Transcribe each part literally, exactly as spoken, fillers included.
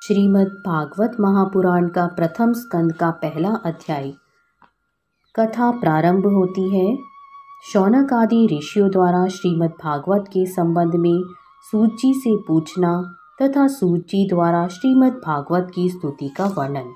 श्रीमद् भागवत महापुराण का प्रथम स्कंद का पहला अध्याय। कथा प्रारंभ होती है। शौनक आदि ऋषियों द्वारा श्रीमद् भागवत के संबंध में सूत जी से पूछना तथा सूत जी द्वारा श्रीमद् भागवत की स्तुति का वर्णन।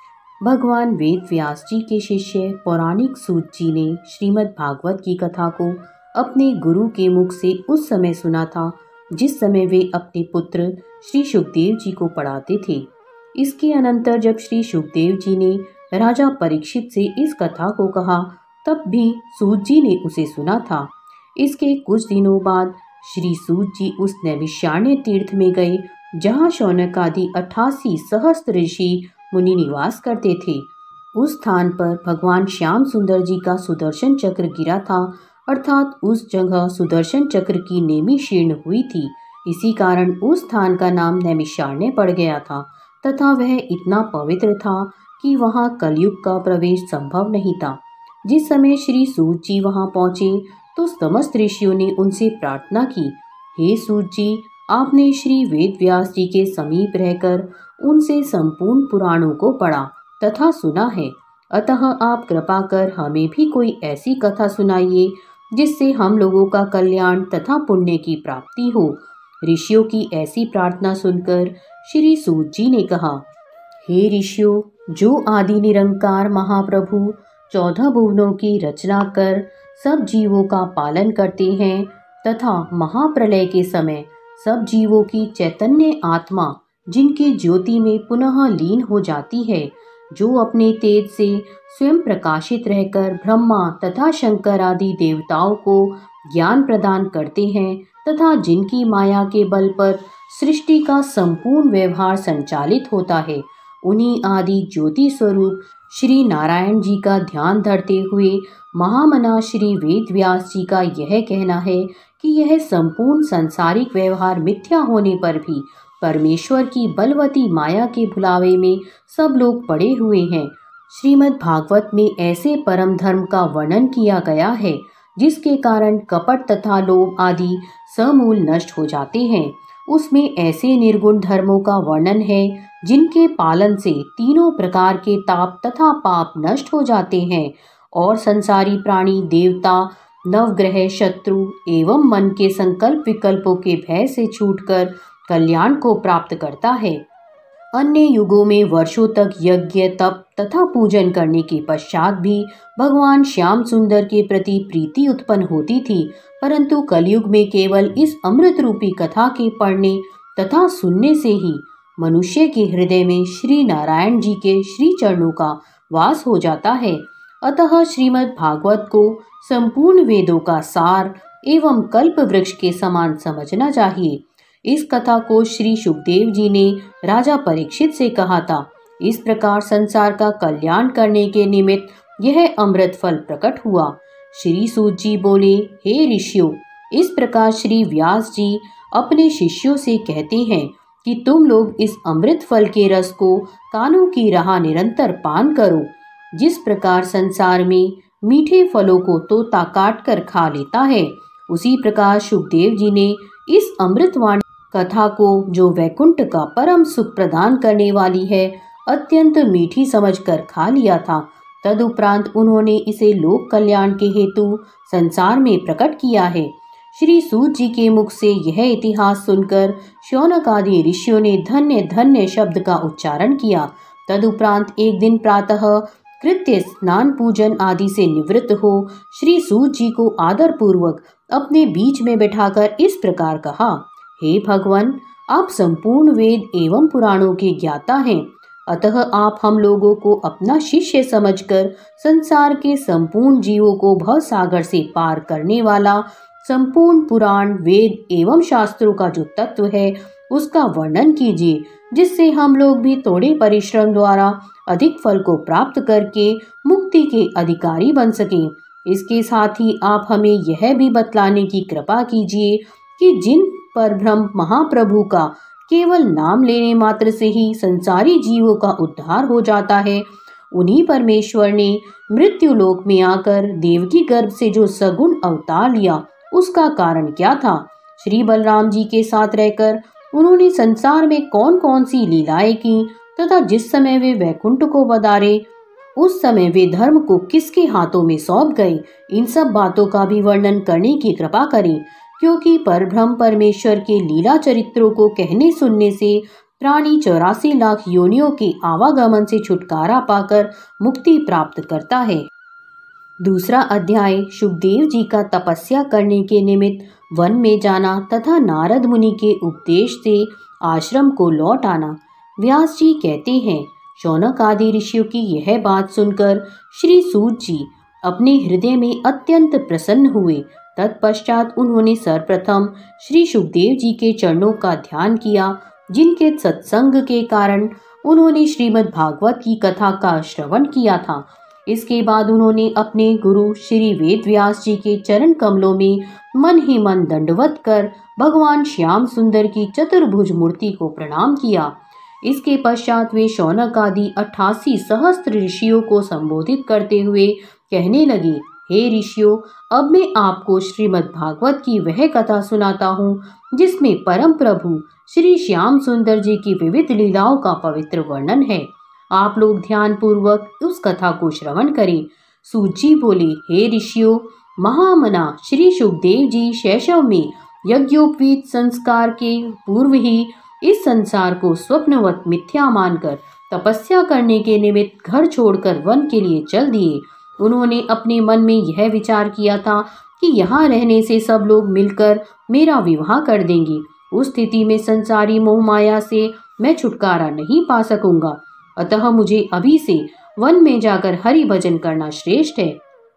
भगवान वेद व्यास जी के शिष्य पौराणिक सूत जी ने श्रीमद् भागवत की कथा को अपने गुरु के मुख से उस समय सुना था जिस समय वे अपने पुत्र श्री सुखदेव जी को पढ़ाते थे। इसके अनंतर जब श्री सुखदेव जी ने राजा परीक्षित से इस कथा को कहा तब भी सूत जी ने उसे सुना था। इसके कुछ दिनों बाद श्री सूत जी उस नैमिषारण्य तीर्थ में गए जहाँ शौनक आदि अट्ठासी सहस्त्र ऋषि मुनि निवास करते थे। उस स्थान पर भगवान श्याम सुंदर जी का सुदर्शन चक्र गिरा था, अर्थात उस जगह सुदर्शन चक्र की नेमी शीर्ण हुई थी। इसी कारण उस स्थान का नाम नैमिषारण्य पड़ गया था तथा वह इतना पवित्र था कि वहाँ कलयुग का प्रवेश संभव नहीं था। जिस समय श्री सूत जी वहाँ पहुँचे तो समस्त ऋषियों ने उनसे प्रार्थना की, हे सूत जी, आपने श्री वेद व्यास जी के समीप रहकर उनसे संपूर्ण पुराणों को पढ़ा तथा सुना है, अतः आप कृपा कर हमें भी कोई ऐसी कथा सुनाइए जिससे हम लोगों का कल्याण तथा पुण्य की प्राप्ति हो। ऋषियों की ऐसी प्रार्थना सुनकर श्री सूत जी ने कहा, हे ऋषियों, जो आदि निरंकार महाप्रभु चौदह भुवनों की रचना कर सब जीवों का पालन करते हैं तथा महाप्रलय के समय सब जीवों की चैतन्य आत्मा जिनकी ज्योति में पुनः लीन हो जाती है, जो अपने तेज से स्वयं प्रकाशित रहकर ब्रह्मा तथा शंकर आदि देवताओं को ज्ञान प्रदान करते हैं तथा जिनकी माया के बल पर सृष्टि का संपूर्ण व्यवहार संचालित होता है, उन्हीं आदि ज्योति स्वरूप श्री नारायण जी का ध्यान धरते हुए महामना श्री वेद व्यास जी का यह कहना है कि यह संपूर्ण सांसारिक व्यवहार मिथ्या होने पर भी परमेश्वर की बलवती माया के भुलावे में सब लोग पड़े हुए हैं। श्रीमद् भागवत में ऐसे परम धर्म का वर्णन किया गया है जिसके कारण कपट तथा लोभ आदि समूल नष्ट हो जाते हैं। उसमें ऐसे निर्गुण धर्मों का वर्णन है जिनके पालन से तीनों प्रकार के ताप तथा पाप नष्ट हो जाते हैं और संसारी प्राणी देवता नवग्रह शत्रु एवं मन के संकल्प विकल्पों के भय से छूटकर कल्याण को प्राप्त करता है। अन्य युगों में वर्षों तक यज्ञ तप तथा पूजन करने के पश्चात भी भगवान श्याम सुंदर के प्रति प्रीति उत्पन्न होती थी, परंतु कलयुग में केवल इस अमृत रूपी कथा के पढ़ने तथा सुनने से ही मनुष्य के हृदय में श्री नारायण जी के श्री चरणों का वास हो जाता है। अतः श्रीमद् भागवत को संपूर्ण वेदों का सार एवं कल्प वृक्ष के समान समझना चाहिए। इस कथा को श्री सुखदेव जी ने राजा परीक्षित से कहा था। इस प्रकार संसार का कल्याण करने के निमित्त यह अमृत फल प्रकट हुआ। श्री सूत जी बोले, हे ऋषियों, इस प्रकार श्री व्यास जी अपने शिष्यों से कहते हैं कि तुम लोग इस अमृत फल के रस को कानों की राह निरंतर पान करो। जिस प्रकार संसार में मीठे फलों को तोता काट कर खा लेता है, उसी प्रकार सुखदेव जी ने इस अमृतवाणी कथा को, जो वैकुंठ का परम सुख प्रदान करने वाली है, अत्यंत मीठी समझकर खा लिया था। तदुपरांत उन्होंने इसे लोक कल्याण के हेतु संसार में प्रकट किया है। श्री सूत जी के मुख से यह इतिहास सुनकर शौनक आदि ऋषियों ने धन्य धन्य शब्द का उच्चारण किया। तदुपरांत एक दिन प्रातः कृत्य स्नान पूजन आदि से निवृत्त हो श्री सूत जी को आदर पूर्वक अपने बीच में बैठाकर इस प्रकार कहा, हे भगवान, आप संपूर्ण वेद एवं पुराणों के ज्ञाता हैं, अतः आप हम लोगों को अपना शिष्य समझकर संसार के संपूर्ण जीवों को भव सागर से पार करने वाला संपूर्ण पुराण वेद एवं शास्त्रों का जो तत्व है उसका वर्णन कीजिए, जिससे हम लोग भी थोड़े परिश्रम द्वारा अधिक फल को प्राप्त करके मुक्ति के अधिकारी बन सकें। इसके साथ ही आप हमें यह भी बतलाने की कृपा कीजिए कि जिन पर ब्रह्म महाप्रभु का केवल नाम लेने मात्र से ही संसारी जीवों का उद्धार हो जाता है, उन्हीं परमेश्वर ने मृत्यु लोक में आकर देवकी गर्भ से जो सगुण अवतार लिया उसका कारण क्या था? श्री बलराम जी के साथ रहकर उन्होंने संसार में कौन कौन सी लीलाएं की तथा जिस समय वे वैकुंठ को पधारे उस समय वे धर्म को किसके हाथों में सौंप गए, इन सब बातों का भी वर्णन करने की कृपा करें, क्योंकि परब्रह्म परमेश्वर के लीला चरित्रों को कहने सुनने से प्राणी चौरासी लाख योनियों के आवागमन से छुटकारा पाकर मुक्ति प्राप्त करता है। दूसरा अध्याय शुकदेव जी का तपस्या करने के निमित्त वन में जाना तथा नारद मुनि के उपदेश से आश्रम को लौट आना। व्यास जी कहते हैं, शौनक आदि ऋषियों की यह बात सुनकर श्री सूत जी अपने हृदय में अत्यंत प्रसन्न हुए। तत्पश्चात उन्होंने सर्वप्रथम श्री शुकदेव जी के चरणों का ध्यान किया, जिनके सत्संग के कारण उन्होंने श्रीमद् भागवत की कथा का श्रवण किया था। इसके बाद उन्होंने अपने गुरु श्री वेद व्यास जी के चरण कमलों में मन ही मन दंडवत कर भगवान श्याम सुंदर की चतुर्भुज मूर्ति को प्रणाम किया। इसके पश्चात वे शौनक आदि अट्ठासी सहस्त्र ऋषियों को संबोधित करते हुए कहने लगे, हे ऋषियों, अब मैं आपको श्रीमद् भागवत की वह कथा सुनाता हूँ जिसमें परम प्रभु श्री श्याम सुंदर जी की विविध लीलाओं का पवित्र वर्णन है। आप लोग ध्यान पूर्वक उस कथा को श्रवण करें। सूत जी बोले, हे ऋषियों, महामना श्री शुकदेव जी शैशव में यज्ञोपवीत संस्कार के पूर्व ही इस संसार को स्वप्नवत मिथ्या मानकर तपस्या करने के निमित्त घर छोड़कर वन के लिए चल दिए। उन्होंने अपने मन में यह विचार किया था कि यहाँ रहने से सब लोग मिलकर मेरा विवाह कर देंगे। उस स्थिति में संसारी मोह माया से मैं छुटकारा नहीं पा सकूंगा, अतः मुझे अभी से वन में जाकर हरि भजन करना श्रेष्ठ है।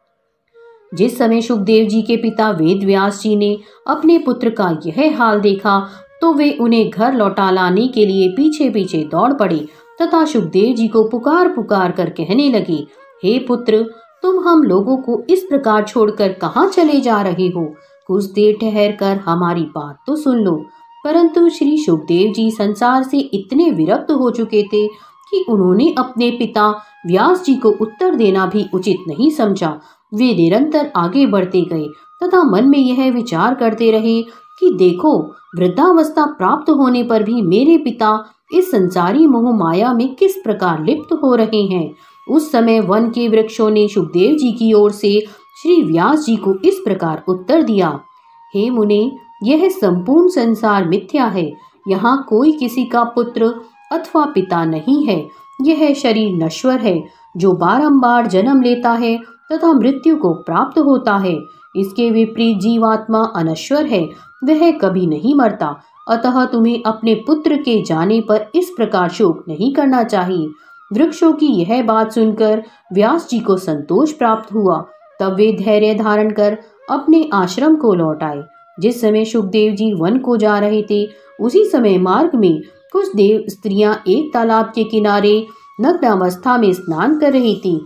जिस समय शुकदेव जी के पिता वेद व्यास जी ने अपने पुत्र का यह हाल देखा तो वे उन्हें घर लौटा लाने के लिए पीछे पीछे दौड़ पड़े तथा शुकदेव जी को पुकार पुकार कर कहने लगे, हे पुत्र, तुम हम लोगों को इस प्रकार छोड़कर कहाँ चले जा रहे हो? कुछ देर ठहर कर हमारी बात तो सुन लो। परंतु श्री शुकदेव जी संसार से इतने विरक्त हो चुके थे कि उन्होंने अपने पिता व्यास जी को उत्तर देना भी उचित नहीं समझा। वे निरंतर आगे बढ़ते गए तथा मन में यह विचार करते रहे कि देखो, वृद्धावस्था प्राप्त होने पर भी मेरे पिता इस संसारी मोह माया में किस प्रकार लिप्त हो रहे हैं। उस समय वन के वृक्षों ने शुकदेव जी की ओर से श्री व्यास जी को इस प्रकार उत्तर दिया, हे मुने, यह संपूर्ण संसार मिथ्या है। यहाँ कोई किसी का पुत्र अथवा पिता नहीं है। यह शरीर नश्वर है जो बारंबार जन्म लेता है तथा मृत्यु को प्राप्त होता है। इसके विपरीत जीवात्मा अनश्वर है, वह कभी नहीं मरता। अतः तुम्हें अपने पुत्र के जाने पर इस प्रकार शोक नहीं करना चाहिए। वृक्षों की यह बात सुनकर व्यास जी को संतोष प्राप्त हुआ। तब वे धैर्य धारण कर अपने आश्रम को लौट आए। जिस समय शुकदेव जी वन को जा रहे थे, उसी समय मार्ग में कुछ देव स्त्रियां एक तालाब के किनारे नग्नावस्था में स्नान कर रही थी।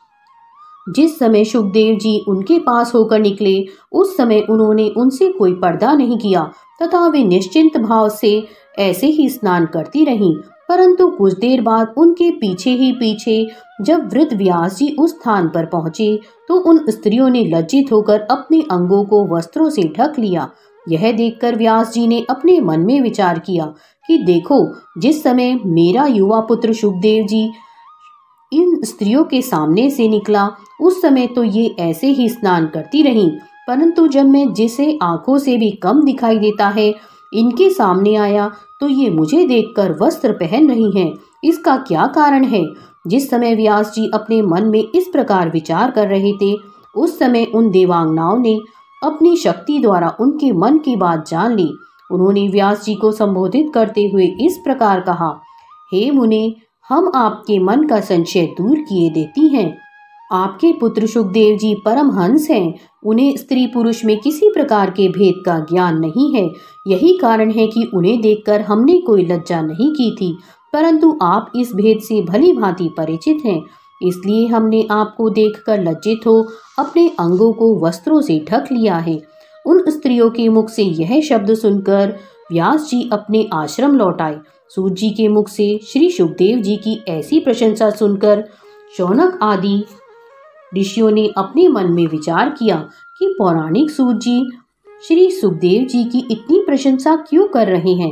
जिस समय शुकदेव जी उनके पास होकर निकले, उस समय उन्होंने उनसे कोई पर्दा नहीं किया तथा वे निश्चिंत भाव से ऐसे ही स्नान करती रहीं। परंतु कुछ देर बाद उनके पीछे ही पीछे जब वृद्ध व्यास जी उस स्थान पर पहुंचे तो उन स्त्रियों ने लज्जित होकर अपने अंगों को वस्त्रों से ढक लिया। यह देखकर व्यास जी ने अपने मन में विचार किया कि देखो, जिस समय मेरा युवा पुत्र शुकदेव जी इन स्त्रियों के सामने से निकला, उस समय तो ये ऐसे ही स्नान करती रहीं, परंतु जब मैं जिसे आंखों से भी कम दिखाई देता है इनके सामने आया तो ये मुझे देखकर वस्त्र पहन रही हैं। इसका क्या कारण है? जिस समय व्यास जी अपने मन में इस प्रकार विचार कर रहे थे, उस समय उन देवांगनाओं ने अपनी शक्ति द्वारा उनके मन की बात जान ली। उन्होंने व्यास जी को संबोधित करते हुए इस प्रकार कहा, हे मुने, हम आपके मन का संशय दूर किए देती हैं। आपके पुत्र शुकदेव जी परमहंस हैं। उन्हें स्त्री पुरुष में किसी प्रकार के भेद का ज्ञान नहीं है। यही कारण है कि उन्हें देखकर हमने कोई लज्जा नहीं की थी, परंतु आप इस भेद से भली भांति परिचित हैं, इसलिए हमने आपको देखकर लज्जित हो अपने अंगों को वस्त्रों से ढक लिया है। उन स्त्रियों के मुख से यह शब्द सुनकर व्यास जी अपने आश्रम लौट आए। सूत जी के मुख से श्री शुकदेव जी की ऐसी प्रशंसा सुनकर शौनक आदि ऋषियों ने अपने मन में विचार किया कि पौराणिक सूत जी श्री सुखदेव जी की इतनी प्रशंसा क्यों कर रहे हैं।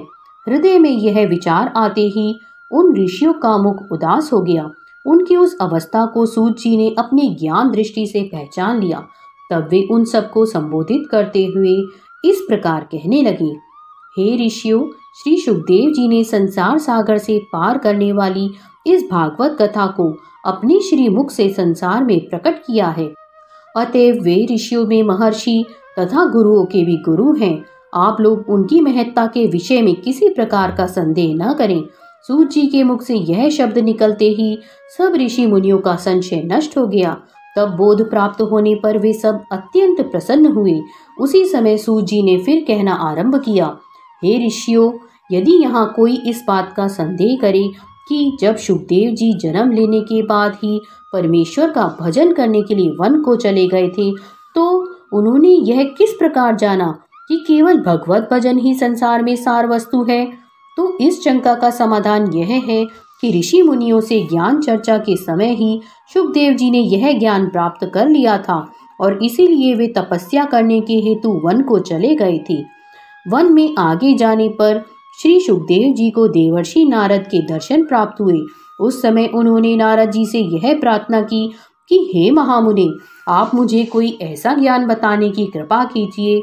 हृदय में यह विचार आते ही उन ऋषियों का मुख उदास हो गया। उनकी उस अवस्था को सूत जी ने अपनी ज्ञान दृष्टि से पहचान लिया। तब वे उन सबको संबोधित करते हुए इस प्रकार कहने लगे, हे ऋषियों, श्री सुखदेव जी ने संसार सागर से पार करने वाली इस भागवत कथा को अपने श्री मुख से संसार में प्रकट किया है। अतएव वे ऋषियों में महर्षि तथा गुरुओं के भी गुरु हैं। आप लोग उनकी महत्ता के विषय में किसी प्रकार का संदेह न करें। सूत जी के मुख से यह शब्द निकलते ही सब ऋषि मुनियों का संशय नष्ट हो गया। तब बोध प्राप्त होने पर वे सब अत्यंत प्रसन्न हुए। उसी समय सूत जी ने फिर कहना आरंभ किया, हे ऋषियों, यदि यहाँ कोई इस बात का संदेह करे कि जब सुखदेव जी जन्म लेने के बाद ही परमेश्वर का भजन करने के लिए वन को चले गए थे, तो उन्होंने यह किस प्रकार जाना कि केवल भगवत भजन ही संसार में सार वस्तु है, तो इस शंका का समाधान यह है कि ऋषि मुनियों से ज्ञान चर्चा के समय ही सुखदेव जी ने यह ज्ञान प्राप्त कर लिया था और इसीलिए वे तपस्या करने के हेतु वन को चले गए थे। वन में आगे जाने पर श्री सुखदेव जी को देवर्षि नारद के दर्शन प्राप्त हुए। उस समय उन्होंने नारद जी से यह प्रार्थना की कि हे महामुने, आप मुझे कोई ऐसा ज्ञान बताने की कृपा कीजिए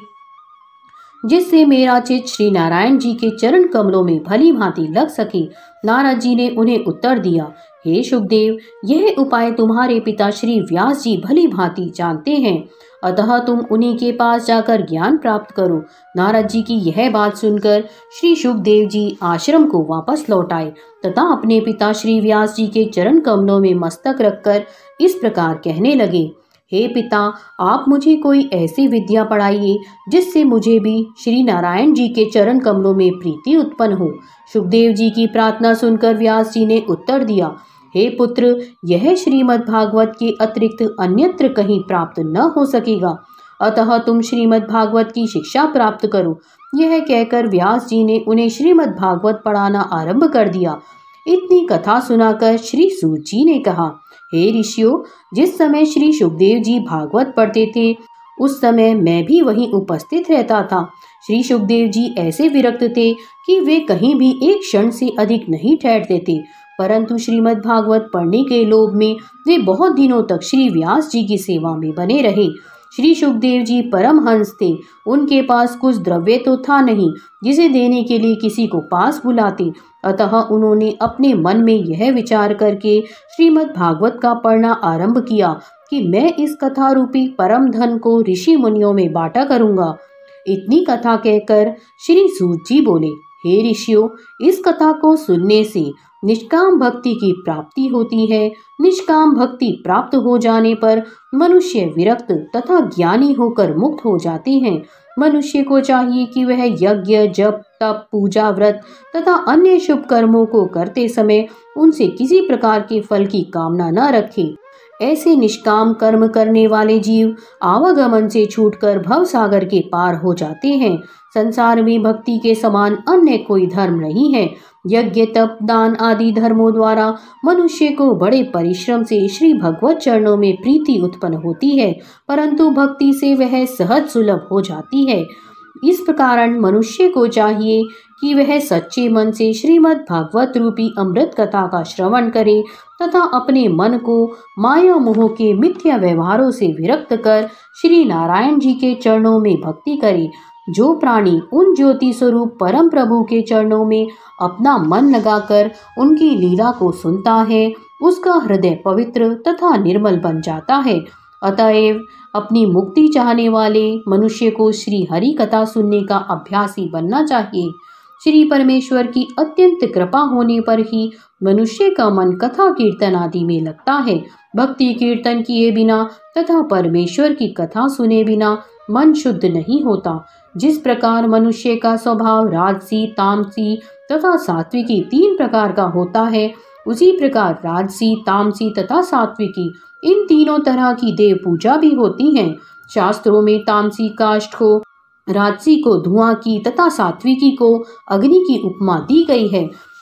जिससे मेरा चित्त श्री नारायण जी के चरण कमलों में भली भांति लग सके। नारद जी ने उन्हें उत्तर दिया, हे सुखदेव, यह उपाय तुम्हारे पिता श्री व्यास जी भली भांति जानते हैं, अतः तुम उन्हीं के पास जाकर ज्ञान प्राप्त करो। नारद जी की यह बात सुनकर श्री सुखदेव जी आश्रम को वापस लौट आए तथा अपने पिता श्री व्यास जी के चरण कमलों में मस्तक रखकर इस प्रकार कहने लगे, हे पिता, आप मुझे कोई ऐसी विद्या पढ़ाइए जिससे मुझे भी श्री नारायण जी के चरण कमलों में प्रीति उत्पन्न हो। सुखदेव जी की प्रार्थना सुनकर व्यास जी ने उत्तर दिया, हे पुत्र, यह श्रीमद् भागवत के अतिरिक्त अन्यत्र कहीं प्राप्त न हो सकेगा, अतः तुम श्रीमद् भागवत की शिक्षा प्राप्त करो। यह कहकर व्यास जी ने उन्हें श्रीमद् भागवत पढ़ाना आरंभ कर दिया। इतनी कथा सुनाकर श्री सूत जी ने कहा, हे ऋषियों, जिस समय श्री सुखदेव जी भागवत पढ़ते थे उस समय मैं भी वहीं उपस्थित रहता था। श्री सुखदेव जी ऐसे विरक्त थे कि वे कहीं भी एक क्षण से अधिक नहीं ठहरते थे, परंतु श्रीमद् भागवत पढ़ने के लोभ में वे बहुत दिनों तक श्री व्यास जी की सेवा में बने रहे। श्री सुखदेव जी परमहंस थे, उनके पास कुछ द्रव्य तो था नहीं जिसे देने के लिए किसी को पास बुलाते, अतः उन्होंने अपने मन में यह विचार करके श्रीमद् भागवत का पढ़ना आरंभ किया कि मैं इस कथा रूपी परम धन को ऋषि मुनियों में बांटा करूंगा। इतनी कथा कहकर श्री सूत जी बोले, हे ऋषियों, इस कथा को सुनने से निष्काम भक्ति की प्राप्ति होती है। निष्काम भक्ति प्राप्त हो जाने पर मनुष्य विरक्त तथा ज्ञानी होकर मुक्त हो जाते हैं। मनुष्य को चाहिए कि वह यज्ञ, जप, तप, पूजा, व्रत तथा अन्य शुभ कर्मों को करते समय उनसे किसी प्रकार के फल की कामना न रखे। ऐसे निष्काम कर्म करने वाले जीव आवागमन से छूटकर भव सागर के पार हो जाते हैं। संसार में भक्ति के समान अन्य कोई धर्म नहीं है। यज्ञ, तप, दान आदि धर्मों द्वारा मनुष्य को बड़े परिश्रम से श्री भगवत चरणों में प्रीति उत्पन्न होती है, परंतु भक्ति से वह सहज सुलभ हो जाती है। इस प्रकार मनुष्य को चाहिए कि वह सच्चे मन से श्रीमद् भागवत रूपी अमृत कथा का श्रवण करे तथा अपने मन को माया मोह के मिथ्या व्यवहारों से विरक्त कर श्री नारायण जी के चरणों में भक्ति करे। जो प्राणी उन ज्योति स्वरूप परम प्रभु के चरणों में अपना मन लगाकर उनकी लीला को सुनता है, उसका हृदय पवित्र तथा निर्मल बन जाता है। अतएव अपनी मुक्ति चाहने वाले मनुष्य को श्री हरि कथा सुनने का अभ्यासी बनना चाहिए। श्री परमेश्वर की अत्यंत कृपा होने पर ही मनुष्य का मन कथा कीर्तन आदि में लगता है। भक्ति कीर्तन किए बिना तथा परमेश्वर की कथा सुने बिना मन शुद्ध नहीं होता। जिस प्रकार मनुष्य का स्वभाव राजसी, तामसी तथा सात्विकी तीन प्रकार का होता है, उसी प्रकार राजसी, तामसी तथा सात्विकी इन तीनों तरह की देव पूजा भी होती है। शास्त्रों में तामसी काष्ठ को, राजसी को धुआं की तथा सात्विकी को अग्नि की उपमा दी गई है।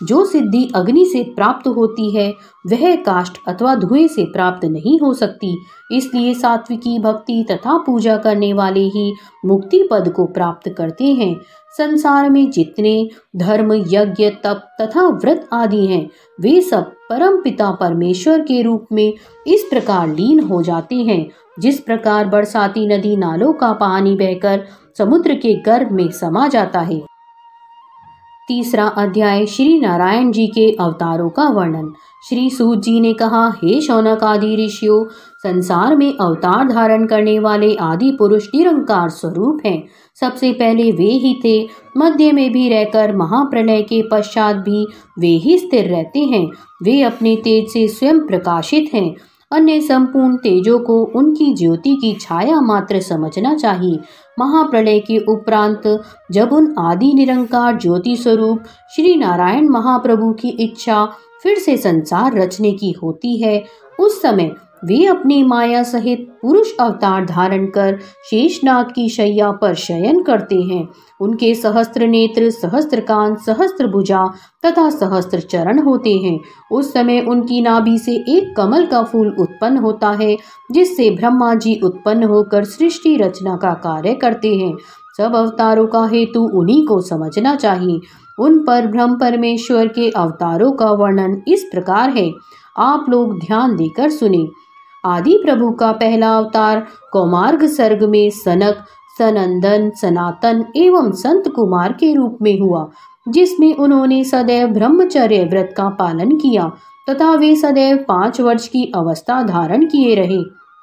जो सिद्धि अग्नि से प्राप्त होती है वह काष्ठ अथवा धुएं से प्राप्त नहीं हो सकती। इसलिए सात्विकी भक्ति तथा पूजा करने वाले ही मुक्ति पद को प्राप्त करते हैं। संसार में जितने धर्म, यज्ञ, तप तथा व्रत आदि हैं, वे सब परम पिता परमेश्वर के रूप में इस प्रकार लीन हो जाते हैं, जिस प्रकार बरसाती नदी नालों का पानी बहकर समुद्र के गर्भ में समा जाता है। तीसरा अध्याय श्री नारायण जी के अवतारों का वर्णन। श्री सूत जी ने कहा, हे शौनक आदि ऋषियों, संसार में अवतार धारण करने वाले आदि पुरुष निरंकार स्वरूप हैं। सबसे पहले वे ही थे, मध्य में भी रहकर महाप्रलय के पश्चात भी वे ही स्थिर रहते हैं। वे अपने तेज से स्वयं प्रकाशित हैं। अन्य संपूर्ण तेजों को उनकी ज्योति की छाया मात्र समझना चाहिए। महाप्रलय के उपरांत जब उन आदि निरंकार ज्योति स्वरूप श्री नारायण महाप्रभु की इच्छा फिर से संसार रचने की होती है, उस समय वे अपनी माया सहित पुरुष अवतार धारण कर शेषनाग की शैया पर शयन करते हैं। उनके सहस्त्र नेत्र, सहस्त्र कान, सहस्त्र भुजा तथा सहस्त्र चरण होते हैं। उस समय उनकी नाभि से एक कमल का फूल उत्पन्न होता है, जिससे ब्रह्मा जी उत्पन्न होकर सृष्टि रचना का कार्य करते हैं। सब अवतारों का हेतु उन्हीं को समझना चाहिए। उन पर ब्रह्म परमेश्वर के अवतारों का वर्णन इस प्रकार है, आप लोग ध्यान देकर सुने। आदि प्रभु का पहला अवतार कौमार्ग सर्ग में सनक, सनंदन, सनातन एवं संत कुमार के रूप में हुआ, जिसमें उन्होंने सदैव ब्रह्मचर्य व्रत का पालन किया तथा वे सदैव पांच वर्ष की अवस्था धारण किए रहे।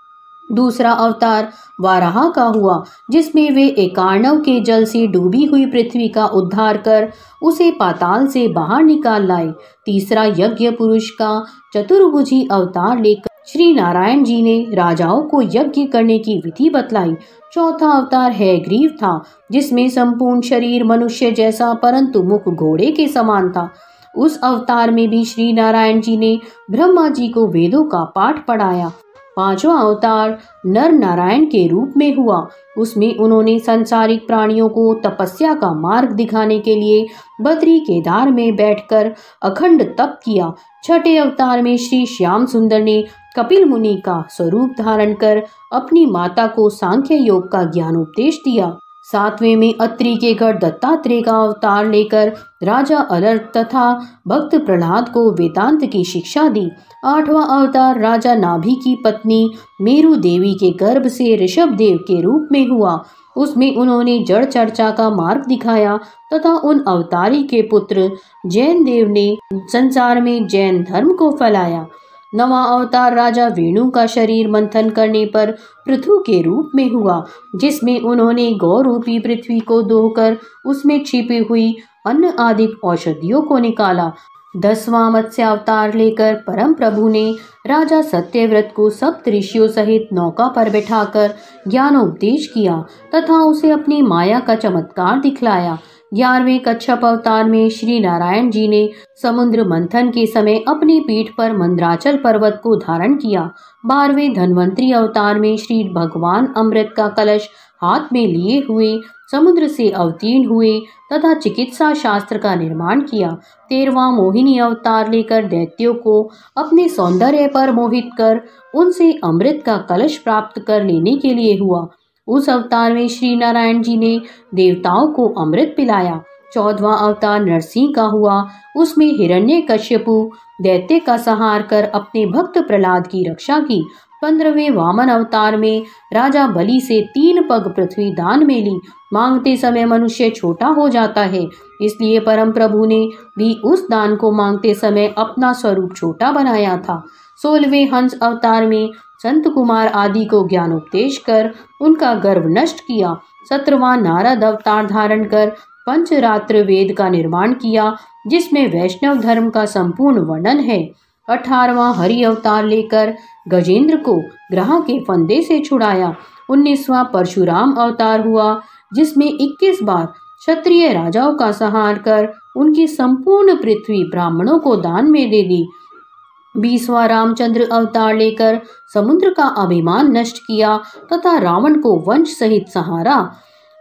दूसरा अवतार वाराह का हुआ, जिसमें वे एकार्णव के जल से डूबी हुई पृथ्वी का उद्धार कर उसे पाताल से बाहर निकाल लाए। तीसरा यज्ञ पुरुष का चतुर्भुजी अवतार लेकर श्री नारायण जी ने राजाओं को यज्ञ करने की विधि बतलाई। चौथा अवतार हयग्रीव था, जिसमें संपूर्ण शरीर मनुष्य जैसा परंतु मुख घोड़े के समान था। उस अवतार में भी श्री नारायण जी ने ब्रह्मा जी को वेदों का पाठ पढ़ाया। पांचवा अवतार नर नारायण के रूप में हुआ। उसमें उन्होंने संसारिक प्राणियों को तपस्या का मार्ग दिखाने के लिए बद्री केदार में बैठकर अखंड तप किया। छठे अवतार में श्री श्याम सुंदर ने कपिल मुनि का स्वरूप धारण कर अपनी माता को सांख्य योग का ज्ञानोपदेश दिया। सातवें में अत्रि के गढ़ दत्तात्रेय का अवतार लेकर राजा अलर्क तथा भक्त प्रहलाद को वेदांत की शिक्षा दी। आठवां अवतार राजा नाभि की पत्नी मेरु देवी के गर्भ से ऋषभ देव के रूप में हुआ। उसमें उन्होंने जड़ चर्चा का मार्ग दिखाया तथा उन अवतारी के पुत्र जैन देव ने संसार में जैन धर्म को फैलाया। नवां अवतार राजा वेणु का शरीर मंथन करने पर पृथु के रूप में हुआ, जिसमें उन्होंने गौ रूपी पृथ्वी को दोहकर उसमें छिपी हुई अन्न आदि औषधियों को निकाला। दसवां मत्स्य अवतार लेकर परम प्रभु ने राजा सत्यव्रत को सप्त ऋषियों सहित नौका पर बैठाकर ज्ञानोपदेश किया तथा उसे अपनी माया का चमत्कार दिखलाया। ग्यारहवें कच्छप अवतार में श्री नारायण जी ने समुद्र मंथन के समय अपनी पीठ पर मंद्राचल पर्वत को धारण किया। बारहवें धन्वंतरी अवतार में श्री भगवान अमृत का कलश हाथ में लिए हुए समुद्र से अवतीर्ण हुए तथा चिकित्सा शास्त्र का निर्माण किया। तेरहवां मोहिनी अवतार लेकर दैत्यों को अपने सौंदर्य पर मोहित कर उनसे अमृत का कलश प्राप्त कर लेने के लिए हुआ। उस अवतार में श्री नारायण जी ने देवताओं को अमृत पिलाया। चौदहवां अवतार नरसिंह का हुआ। उसमें हिरण्यकश्यपु दैत्य का संहार कर अपने भक्त प्रहलाद की रक्षा की। पंद्रहवें वामन अवतार में राजा बलि से तीन पग पृथ्वी दान में ली। मांगते समय मनुष्य छोटा हो जाता है, इसलिए परम प्रभु ने भी उस दान को मांगते समय अपना स्वरूप छोटा बनाया था। सोलहवें हंस अवतार में संत कुमार आदि को ज्ञानोपदेश कर उनका गर्व नष्ट किया। सत्रहवां नारद अवतार धारण कर पंचरात्र वेद का निर्माण किया, जिसमें वैष्णव धर्म का संपूर्ण वर्णन है। अठारहवां हरि अवतार लेकर गजेंद्र को ग्रह के फंदे से छुड़ाया। उन्नीसवां परशुराम अवतार हुआ, जिसमें इक्कीस बार क्षत्रिय राजाओं का संहार कर उनकी संपूर्ण पृथ्वी ब्राह्मणों को दान में दे दी। बीसवां रामचंद्र अवतार लेकर समुद्र का अभिमान नष्ट किया तथा रावण को वंश सहित संहारा।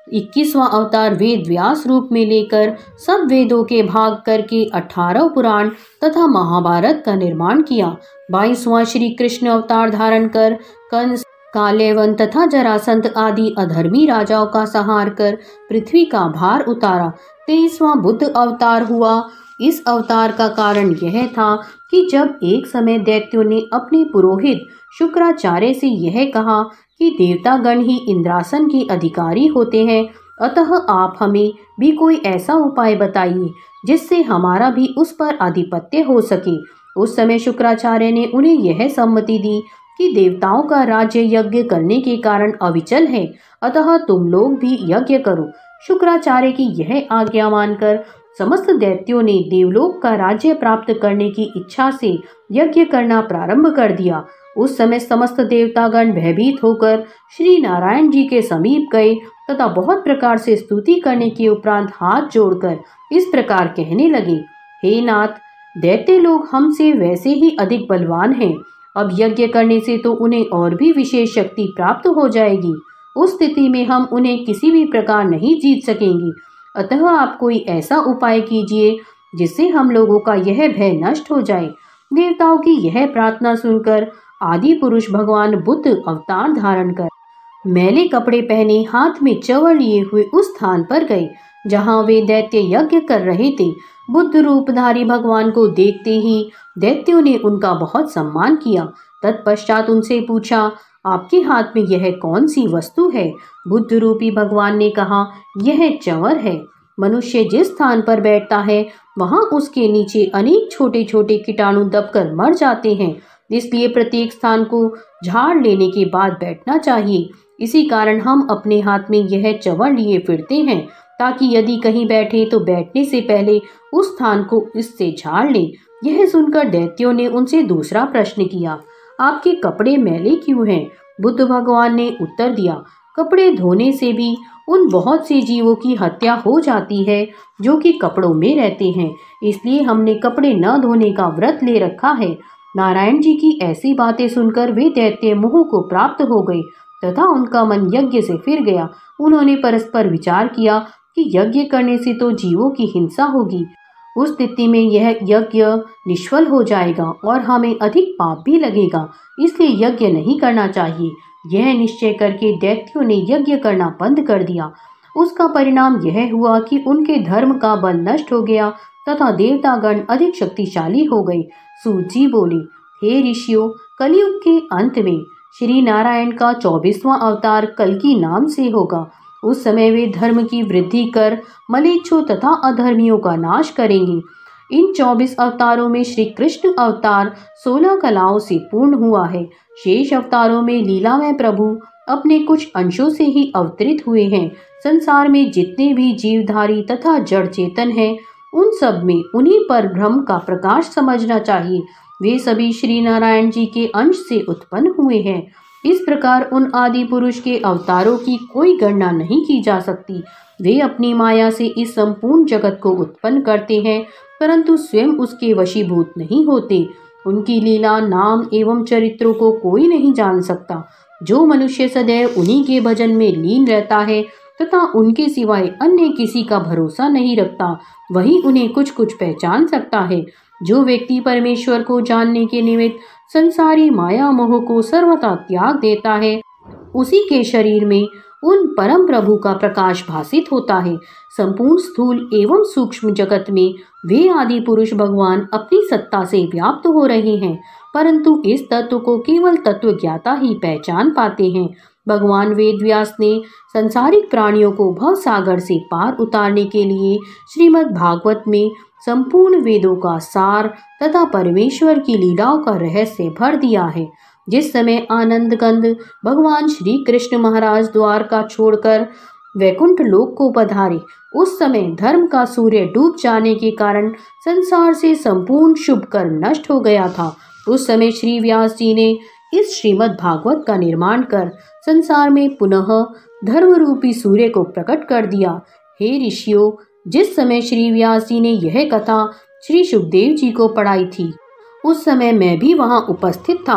इक्कीसवां अवतार वेद व्यास रूप में लेकर सब वेदों के भाग करके अठारह पुराण तथा महाभारत का निर्माण किया। बाईसवां श्री कृष्ण अवतार धारण कर कंस, कालेवन तथा जरासंध आदि अधर्मी राजाओं का संहार कर पृथ्वी का भार उतारा। तेईसवां बुद्ध अवतार हुआ। इस अवतार का कारण यह था कि जब एक समय दैत्यों ने अपने पुरोहित शुक्राचार्य से यह कहा कि देवतागण ही इंद्रासन के अधिकारी होते हैं, अतः आप हमें भी कोई ऐसा उपाय बताइए जिससे हमारा भी उस पर आधिपत्य हो सके। उस समय शुक्राचार्य ने उन्हें यह सम्मति दी कि देवताओं का राज्य यज्ञ करने के कारण अविचल है, अतः तुम लोग भी यज्ञ करो। शुक्राचार्य की यह आज्ञा मानकर समस्त दैत्यों ने देवलोक का राज्य प्राप्त करने की इच्छा से यज्ञ करना प्रारंभ कर दिया। उस समय समस्त देवतागण भयभीत होकर श्री नारायण जी के समीप गए तथा बहुत प्रकार से स्तुति करने के उपरांत हाथ जोड़कर इस प्रकार कहने लगे, हे नाथ, दैत्य लोग हमसे वैसे ही अधिक बलवान हैं। अब यज्ञ करने से तो उन्हें और भी विशेष शक्ति प्राप्त हो जाएगी। उस स्थिति में हम उन्हें किसी भी प्रकार नहीं जीत सकेंगे। अतः आप कोई ऐसा उपाय कीजिए जिससे हम लोगों का यह भय नष्ट हो जाए। देवताओं की यह प्रार्थना सुनकर आदि पुरुष भगवान बुद्ध अवतार धारण कर मैले कपड़े पहने हाथ में चंवर लिए हुए उस स्थान पर गए जहां वे दैत्य यज्ञ कर रहे थे। बुद्ध रूपधारी भगवान को देखते ही दैत्यों ने उनका बहुत सम्मान किया। तत्पश्चात उनसे पूछा, आपके हाथ में यह कौन सी वस्तु है? बुद्ध रूपी भगवान ने कहा, यह चंवर है। मनुष्य जिस स्थान पर बैठता है वहां उसके नीचे अनेक छोटे छोटे कीटाणु दबकर मर जाते हैं, इसलिए प्रत्येक स्थान को झाड़ लेने के बाद बैठना चाहिए। इसी कारण हम अपने हाथ में यह चंवर लिए फिरते हैं, ताकि यदि कहीं बैठे तो बैठने से पहले उस स्थान को इससे झाड़ लें। यह सुनकर दैत्यों ने उनसे दूसरा प्रश्न किया, आपके कपड़े मैले क्यों हैं? बुद्ध भगवान ने उत्तर दिया, कपड़े धोने से भी उन बहुत से जीवों की हत्या हो जाती है जो कि कपड़ों में रहते हैं, इसलिए हमने कपड़े न धोने का व्रत ले रखा है। नारायण जी की ऐसी बातें सुनकर वे दैत्य मोह को प्राप्त हो गए तथा उनका मन यज्ञ से फिर गया। उन्होंने परस्पर विचार किया कि यज्ञ करने से तो जीवों की हिंसा होगी, उस स्थिति में यह यज्ञ निष्फल हो जाएगा और हमें अधिक पाप भी लगेगा, इसलिए यज्ञ नहीं करना चाहिए। यह निश्चय करके दैत्यों ने यज्ञ करना बंद कर दिया। उसका परिणाम यह हुआ कि उनके धर्म का बल नष्ट हो गया तथा देवतागण अधिक शक्तिशाली हो गए। सूत जी बोले, हे ऋषियों, कलयुग के अंत में श्री नारायण का चौबीसवां अवतार कल्कि नाम से होगा। उस समय वे धर्म की वृद्धि कर मलेच्छों तथा अधर्मियों का नाश करेंगे। इन चौबीस अवतारों में श्री कृष्ण अवतार सोलह कलाओं से पूर्ण हुआ है। शेष अवतारों में लीलामय प्रभु अपने कुछ अंशों से ही अवतरित हुए हैं। संसार में जितने भी जीवधारी तथा जड़ चेतन हैं, उन सब में उन्हीं पर ब्रह्म का प्रकाश समझना चाहिए। वे सभी श्री नारायण जी के अंश से उत्पन्न हुए हैं। इस प्रकार उन आदि पुरुष के अवतारों की कोई गणना नहीं की जा सकती। वे अपनी माया से इस संपूर्ण जगत को उत्पन्न करते हैं, परंतु स्वयं उसके वशीभूत नहीं होते। उनकी लीला, नाम एवं चरित्रों को कोई नहीं जान सकता। जो मनुष्य सदैव उन्हीं के भजन में लीन रहता है तथा उनके सिवाय अन्य किसी का भरोसा नहीं रखता, वही उन्हें कुछ कुछ पहचान सकता है। जो व्यक्ति परमेश्वर को जानने के निमित्त संसारी माया मोह को सर्वथा त्याग देता है, उसी के शरीर में उन परम प्रभु का प्रकाश भासित होता है। संपूर्ण स्थूल एवं सूक्ष्म जगत में वे आदि पुरुष भगवान अपनी सत्ता से व्याप्त हो रहे हैं, परंतु इस तत्व को केवल तत्व ज्ञाता ही पहचान पाते हैं। भगवान वेद व्यास ने संसारिक प्राणियों को भव सागर से पार उतारने के लिए श्रीमद् भागवत में संपूर्ण वेदों का सार तथा परमेश्वर की लीलाओं का रहस्य भर दिया है। जिस समय आनंद कंद भगवान श्री कृष्ण महाराज द्वार का छोड़कर वैकुंठ लोक को पधारे, उस समय धर्म का सूर्य डूब जाने के कारण संसार से संपूर्ण शुभ कर्म नष्ट हो गया था। उस समय श्री व्यास जी ने इस श्रीमद् भागवत का निर्माण कर संसार में पुनः धर्म रूपी सूर्य को प्रकट कर दिया। हे ऋषियों, जिस समय श्री व्यास जी ने यह कथा श्री सुखदेव जी को पढ़ाई थी, उस समय मैं भी वहां उपस्थित था।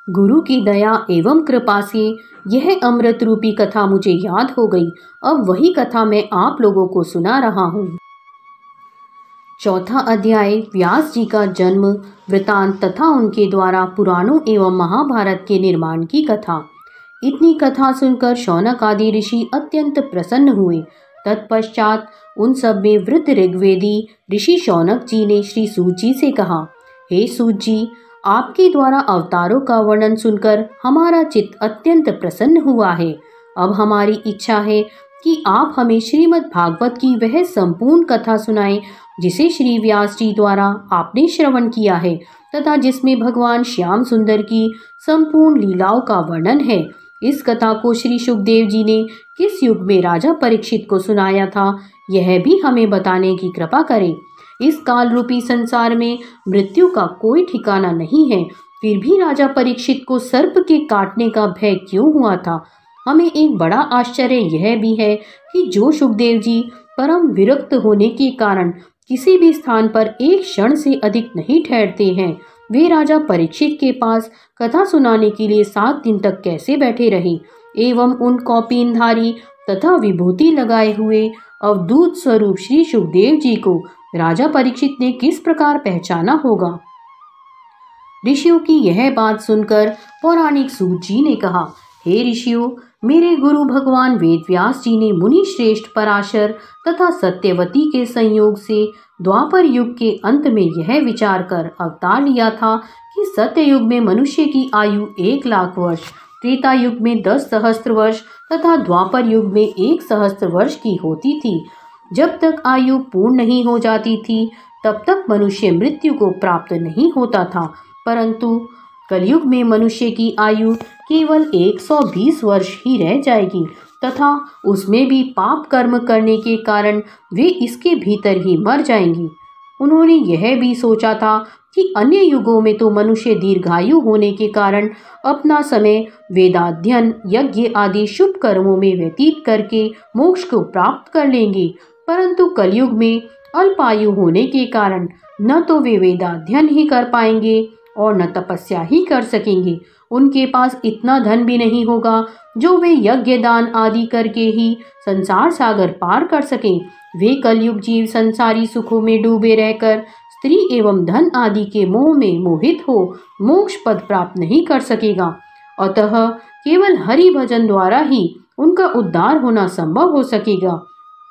गुरु की दया एवं कृपा से यह अमृत रूपी कथा मुझे याद हो गई। अब वही कथा मैं आप लोगों को सुना रहा हूँ। चौथा अध्याय व्यास जी का जन्म वृतांत तथा उनके द्वारा पुराणों एवं महाभारत के निर्माण की कथा। इतनी कथा सुनकर शौनक आदि ऋषि अत्यंत प्रसन्न हुए। तत्पश्चात उन सब में वृद्ध ऋग्वेदी ऋषि शौनक जी ने श्री सूत जी से कहा, हे सूत जी, आपके द्वारा अवतारों का वर्णन सुनकर हमारा चित्त अत्यंत प्रसन्न हुआ है। अब हमारी इच्छा है कि आप हमें श्रीमद् भागवत की वह संपूर्ण कथा सुनाएं जिसे श्री व्यास जी द्वारा आपने श्रवण किया है तथा जिसमें भगवान श्याम सुंदर की संपूर्ण लीलाओं का वर्णन है। इस कथा को श्री सुखदेव जी ने किस युग में राजा परीक्षित को सुनाया था, यह भी हमें बताने की कृपा करें। इस काल रूपी संसार में मृत्यु का कोई ठिकाना नहीं है, फिर भी राजा परीक्षित को सर्प के काटने का भय क्यों हुआ था। हमें एक बड़ा आश्चर्य यह भी है कि जो सुखदेव जी परम विरक्त होने के कारण किसी भी स्थान पर एक क्षण से अधिक नहीं ठहरते हैं, वे राजा परीक्षित के पास कथा सुनाने के लिए सात दिन तक कैसे बैठे रहे एवं उन कौपीनधारी तथा विभूति लगाए हुए अवधूत स्वरूप श्री सुखदेव जी को राजा परीक्षित ने किस प्रकार पहचाना होगा। ऋषियों की यह बात सुनकर पौराणिक सूत जी ने कहा, हे ऋषियों, मेरे गुरु भगवान वेदव्यास जी ने मुनि श्रेष्ठ पराशर तथा सत्यवती के संयोग से द्वापर युग के अंत में यह विचार कर अवतार लिया था कि सत्य युग में मनुष्य की आयु एक लाख वर्ष, त्रेता युग में दस सहस्त्र वर्ष तथा द्वापर युग में एक सहस्त्र वर्ष की होती थी। जब तक आयु पूर्ण नहीं हो जाती थी तब तक मनुष्य मृत्यु को प्राप्त नहीं होता था, परंतु कलयुग में मनुष्य की आयु केवल एक सौ बीस वर्ष ही रह जाएगी तथा उसमें भी पाप कर्म करने के कारण वे इसके भीतर ही मर जाएंगी। उन्होंने यह भी सोचा था कि अन्य युगों में तो मनुष्य दीर्घायु होने के कारण अपना समय वेदाध्ययन, यज्ञ आदि शुभ कर्मों में व्यतीत करके मोक्ष को प्राप्त कर लेंगे, परंतु कलयुग में अल्पायु होने के कारण न तो वे वेदाध्ययन ही कर पाएंगे और न तपस्या ही कर सकेंगे। उनके पास इतना धन भी नहीं होगा जो वे यज्ञ दान आदि करके ही संसार सागर पार कर सकें। वे कलयुग जीव संसारी सुखों में डूबे रहकर स्त्री एवं धन आदि के मोह में मोहित हो मोक्ष पद प्राप्त नहीं कर सकेगा। अतः केवल हरि भजन द्वारा ही उनका उद्धार होना संभव हो सकेगा।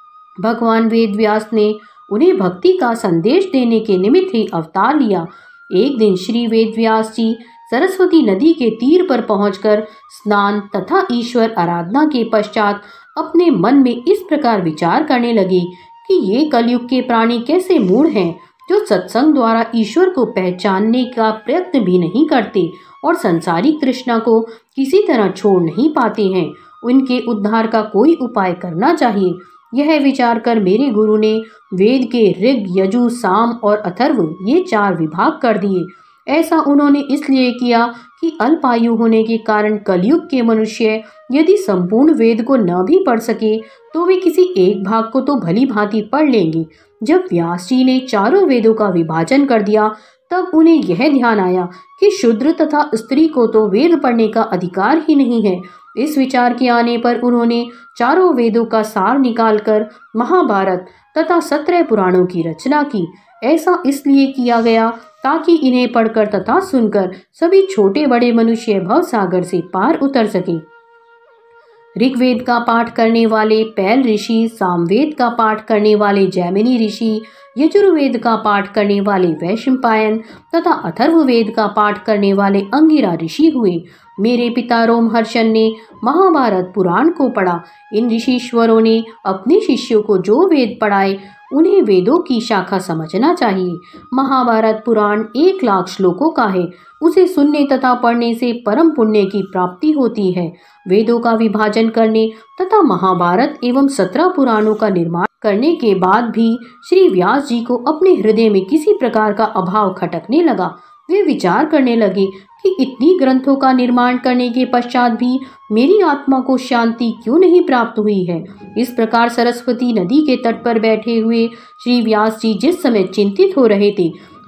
भगवान वेदव्यास ने उन्हें भक्ति का संदेश देने के निमित्त ही अवतार लिया। एक दिन श्री वेदव्यास जी सरस्वती नदी के तीर पर पहुंचकर स्नान तथा ईश्वर आराधना के पश्चात अपने मन में इस प्रकार विचार करने लगे कि ये कलयुग के प्राणी कैसे मूढ़ हैं, जो सत्संग द्वारा ईश्वर को पहचानने का प्रयत्न भी नहीं करते और संसारिक तृष्णा को किसी तरह छोड़ नहीं पाते हैं। उनके उद्धार का कोई उपाय करना चाहिए। यह विचार कर मेरे गुरु ने वेद के ऋग, यजु, साम और अथर्व ये चार विभाग कर दिए। ऐसा उन्होंने इसलिए किया कि अल्पायु होने के कारण कलयुग के मनुष्य यदि संपूर्ण वेद को न भी पढ़ सके तो वे किसी एक भाग को तो भली भांति पढ़ लेंगे। जब व्यास जी ने चारों वेदों का विभाजन कर दिया तब उन्हें यह ध्यान आया कि शूद्र तथा स्त्री को तो वेद पढ़ने का अधिकार ही नहीं है। इस विचार के आने पर उन्होंने चारों वेदों का सार निकालकर महाभारत तथा सत्रह पुराणों की रचना की। ऐसा इसलिए किया गया ताकि इन्हें पढ़कर तथा सुनकर सभी छोटे बड़े मनुष्य भवसागर से पार उतर सके। ऋग्वेद का पाठ करने वाले पैल ऋषि, सामवेद का पाठ करने वाले जैमिनी ऋषि, यजुर्वेद का पाठ करने वाले वैशंपायन तथा अथर्ववेद का पाठ करने वाले अंगिरा ऋषि हुए। मेरे पिता रोमहर्षण ने महाभारत पुराण को पढ़ा। इन ऋषिश्वरों ने अपने शिष्यों को जो वेद पढ़ाए उन्हें वेदों की शाखा समझना चाहिए। महाभारत पुराण एक लाख श्लोकों का है। उसे सुनने तथा पढ़ने से परम पुण्य की प्राप्ति होती है। वेदों का विभाजन करने तथा महाभारत एवं सत्रह पुराणों का निर्माण करने के बाद भी श्री व्यास जी को अपने हृदय में किसी प्रकार का अभाव खटकने लगा। वे विचार करने लगे कि इतनी ग्रंथों का निर्माण करने के पश्चात भी मेरी आत्मा को शांति क्यों नहीं प्राप्त हुई है। इस प्रकार सरस्वती नदी के तट पर बैठे हुए श्री व्यास जी जिस समय चिंतित हो रहे थे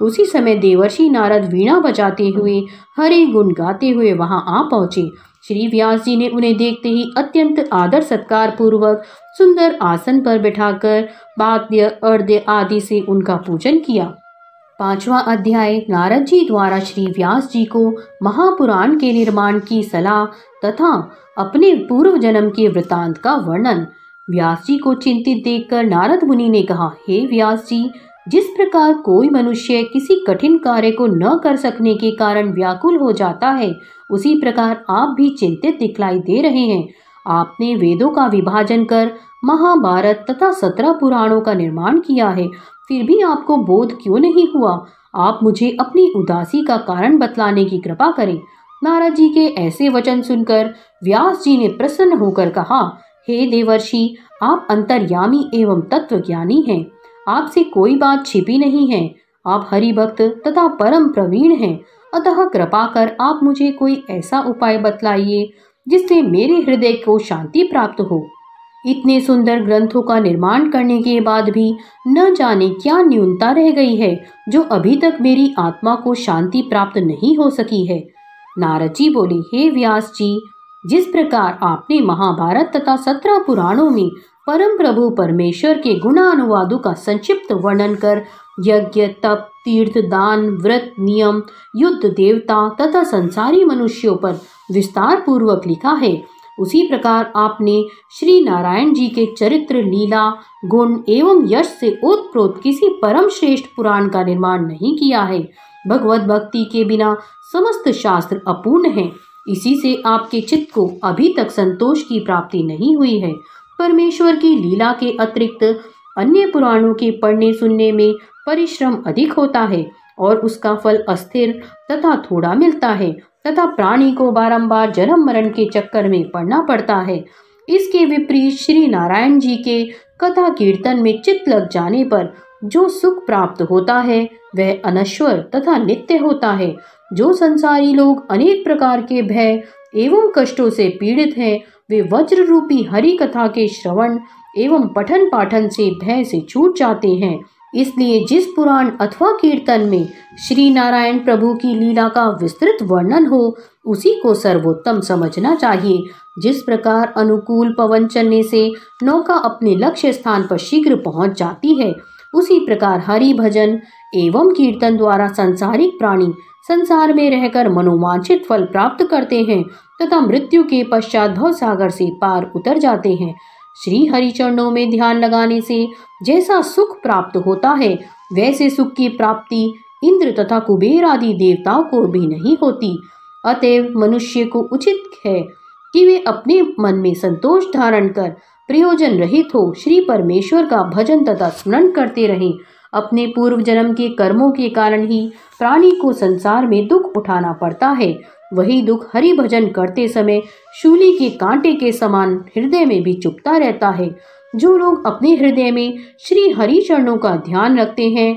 उसी समय देवर्षि नारद वीणा बजाते हुए हरि गुण गाते हुए वहां आ पहुंचे। श्री व्यास जी ने उन्हें देखते ही अत्यंत आदर सत्कार पूर्वक सुंदर आसन पर बिठाकर वाद्य अर्घ्य आदि से उनका पूजन किया। पांचवा अध्याय नारद जी द्वारा श्री व्यास जी को महापुराण के निर्माण की सलाह तथा अपने पूर्व जन्म के वृतांत का वर्णन। व्यास जी को चिंतित देखकर नारद मुनि ने कहा, हे व्यास जी, जिस प्रकार कोई मनुष्य किसी कठिन कार्य को न कर सकने के कारण व्याकुल हो जाता है, उसी प्रकार आप भी चिंतित दिखलाई दे रहे हैं। आपने वेदों का विभाजन कर महाभारत तथा सत्रह पुराणों का निर्माण किया है, फिर भी आपको बोध क्यों नहीं हुआ? आप मुझे अपनी उदासी का कारण बतलाने की कृपा करें। नारद जी के ऐसे वचन सुनकर व्यास जी ने प्रसन्न होकर कहा, हे देवर्षि, आप अंतर्यामी एवं तत्वज्ञानी हैं। आपसे कोई बात छिपी नहीं है। आप हरि भक्त तथा परम प्रवीण हैं। अतः कृपा कर आप मुझे कोई ऐसा उपाय बतलाइए जिससे मेरे हृदय को शांति प्राप्त हो। इतने सुंदर ग्रंथों का निर्माण करने के बाद भी न जाने क्या न्यूनता रह गई है जो अभी तक मेरी आत्मा को शांति प्राप्त नहीं हो सकी है। नारद जी बोले, हे व्यास जी, जिस प्रकार आपने महाभारत तथा सत्रह पुराणों में परम प्रभु परमेश्वर के गुणानुवादों का संक्षिप्त वर्णन कर यज्ञ, तप, तीर्थ, दान, व्रत, नियम, युद्ध, देवता तथा संसारी मनुष्यों पर विस्तार पूर्वक लिखा है, उसी प्रकार आपने श्री नारायण जी के चरित्र, लीला, गुण एवं यश से ओतप्रोत किसी परम श्रेष्ठ पुराण का निर्माण नहीं किया है। भगवत भक्ति के बिना समस्त शास्त्र अपूर्ण हैं। इसी से आपके चित्त को अभी तक संतोष की प्राप्ति नहीं हुई है। परमेश्वर की लीला के अतिरिक्त अन्य पुराणों के पढ़ने सुनने में परिश्रम अधिक होता है और उसका फल अस्थिर तथा थोड़ा मिलता है तथा प्राणी को बारंबार जन्म मरण के चक्कर में पड़ना पड़ता है। इसके विपरीत श्री नारायण जी के कथा कीर्तन में चित्त लग जाने पर जो सुख प्राप्त होता है वह अनश्वर तथा नित्य होता है। जो संसारी लोग अनेक प्रकार के भय एवं कष्टों से पीड़ित हैं, वे वज्र रूपी हरि कथा के श्रवण एवं पठन पाठन से भय से छूट जाते हैं। इसलिए जिस पुराण अथवा कीर्तन में श्री नारायण प्रभु की लीला का विस्तृत वर्णन हो, उसी को सर्वोत्तम समझना चाहिए। जिस प्रकार अनुकूल पवन चलने से नौका अपने लक्ष्य स्थान पर शीघ्र पहुंच जाती है, उसी प्रकार हरि भजन एवं कीर्तन द्वारा संसारिक प्राणी संसार में रहकर मनोवांछित फल प्राप्त करते हैं तथा मृत्यु के पश्चात भवसागर से पार उतर जाते हैं। श्री हरि चरणों में ध्यान लगाने से जैसा सुख प्राप्त होता है, वैसे सुख की प्राप्ति इंद्र तथा कुबेर आदि देवताओं को भी नहीं होती। अतएव मनुष्य को उचित है कि वे अपने मन में संतोष धारण कर प्रयोजन रहित हो श्री परमेश्वर का भजन तथा स्मरण करते रहें। अपने पूर्व जन्म के कर्मों के कारण ही प्राणी को संसार में दुख उठाना पड़ता है। वही दुख हरि भजन करते समय शूली के कांटे के समान हृदय में भी चुभता रहता है। जो लोग अपने हृदय में श्री हरि चरणों का ध्यान रखते हैं,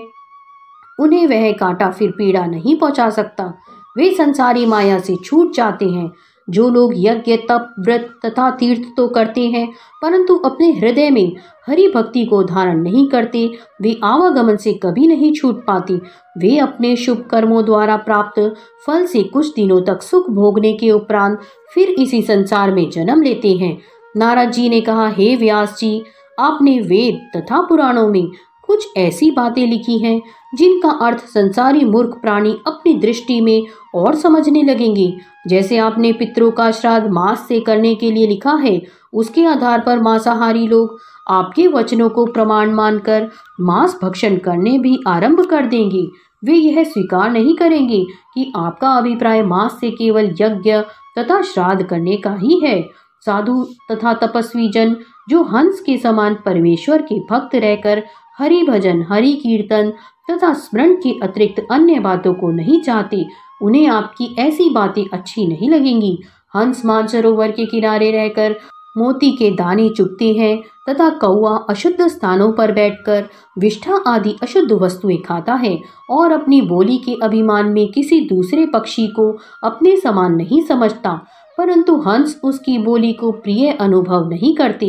उन्हें वह कांटा फिर पीड़ा नहीं पहुंचा सकता। वे संसारी माया से छूट जाते हैं। जो लोग यज्ञ, तप, व्रत तथा तीर्थ तो करते हैं, परंतु अपने हृदय में हरि भक्ति को धारण नहीं करते, वे आवागमन से कभी नहीं छूट पाते। वे अपने शुभ कर्मों द्वारा प्राप्त फल से कुछ दिनों तक सुख भोगने के उपरांत फिर इसी संसार में जन्म लेते हैं। नारद जी ने कहा, हे व्यास जी, आपने वेद तथा पुराणों में कुछ ऐसी बातें लिखी हैं जिनका अर्थ संसारी मूर्ख प्राणी अपनी दृष्टि में और समझने लगेंगे। जैसे आपने पितरों का श्राद्ध मांस से करने के लिए लिखा है, उसके आधार पर मांसाहारी लोग आपके वचनों को प्रमाण मानकर मांस भक्षण करने भी आरंभ कर देंगे। वे यह स्वीकार नहीं करेंगे कि आपका अभिप्राय मांस से केवल यज्ञ तथा श्राद्ध करने का ही है। साधु तथा तपस्वी जन जो हंस के समान परमेश्वर के भक्त रहकर हरि भजन, हरि कीर्तन तथा स्मरण के अतिरिक्त अन्य बातों को नहीं चाहते, उन्हें आपकी ऐसी बातें अच्छी नहीं लगेंगी। हंस मानसरोवर के किनारे रहकर मोती के दाने चुगते हैं तथा कौवा अशुद्ध स्थानों पर बैठकर विष्ठा आदि अशुद्ध वस्तुएं खाता है और अपनी बोली के अभिमान में किसी दूसरे पक्षी को अपने समान नहीं समझता, परंतु हंस उसकी बोली को प्रिय अनुभव नहीं करते।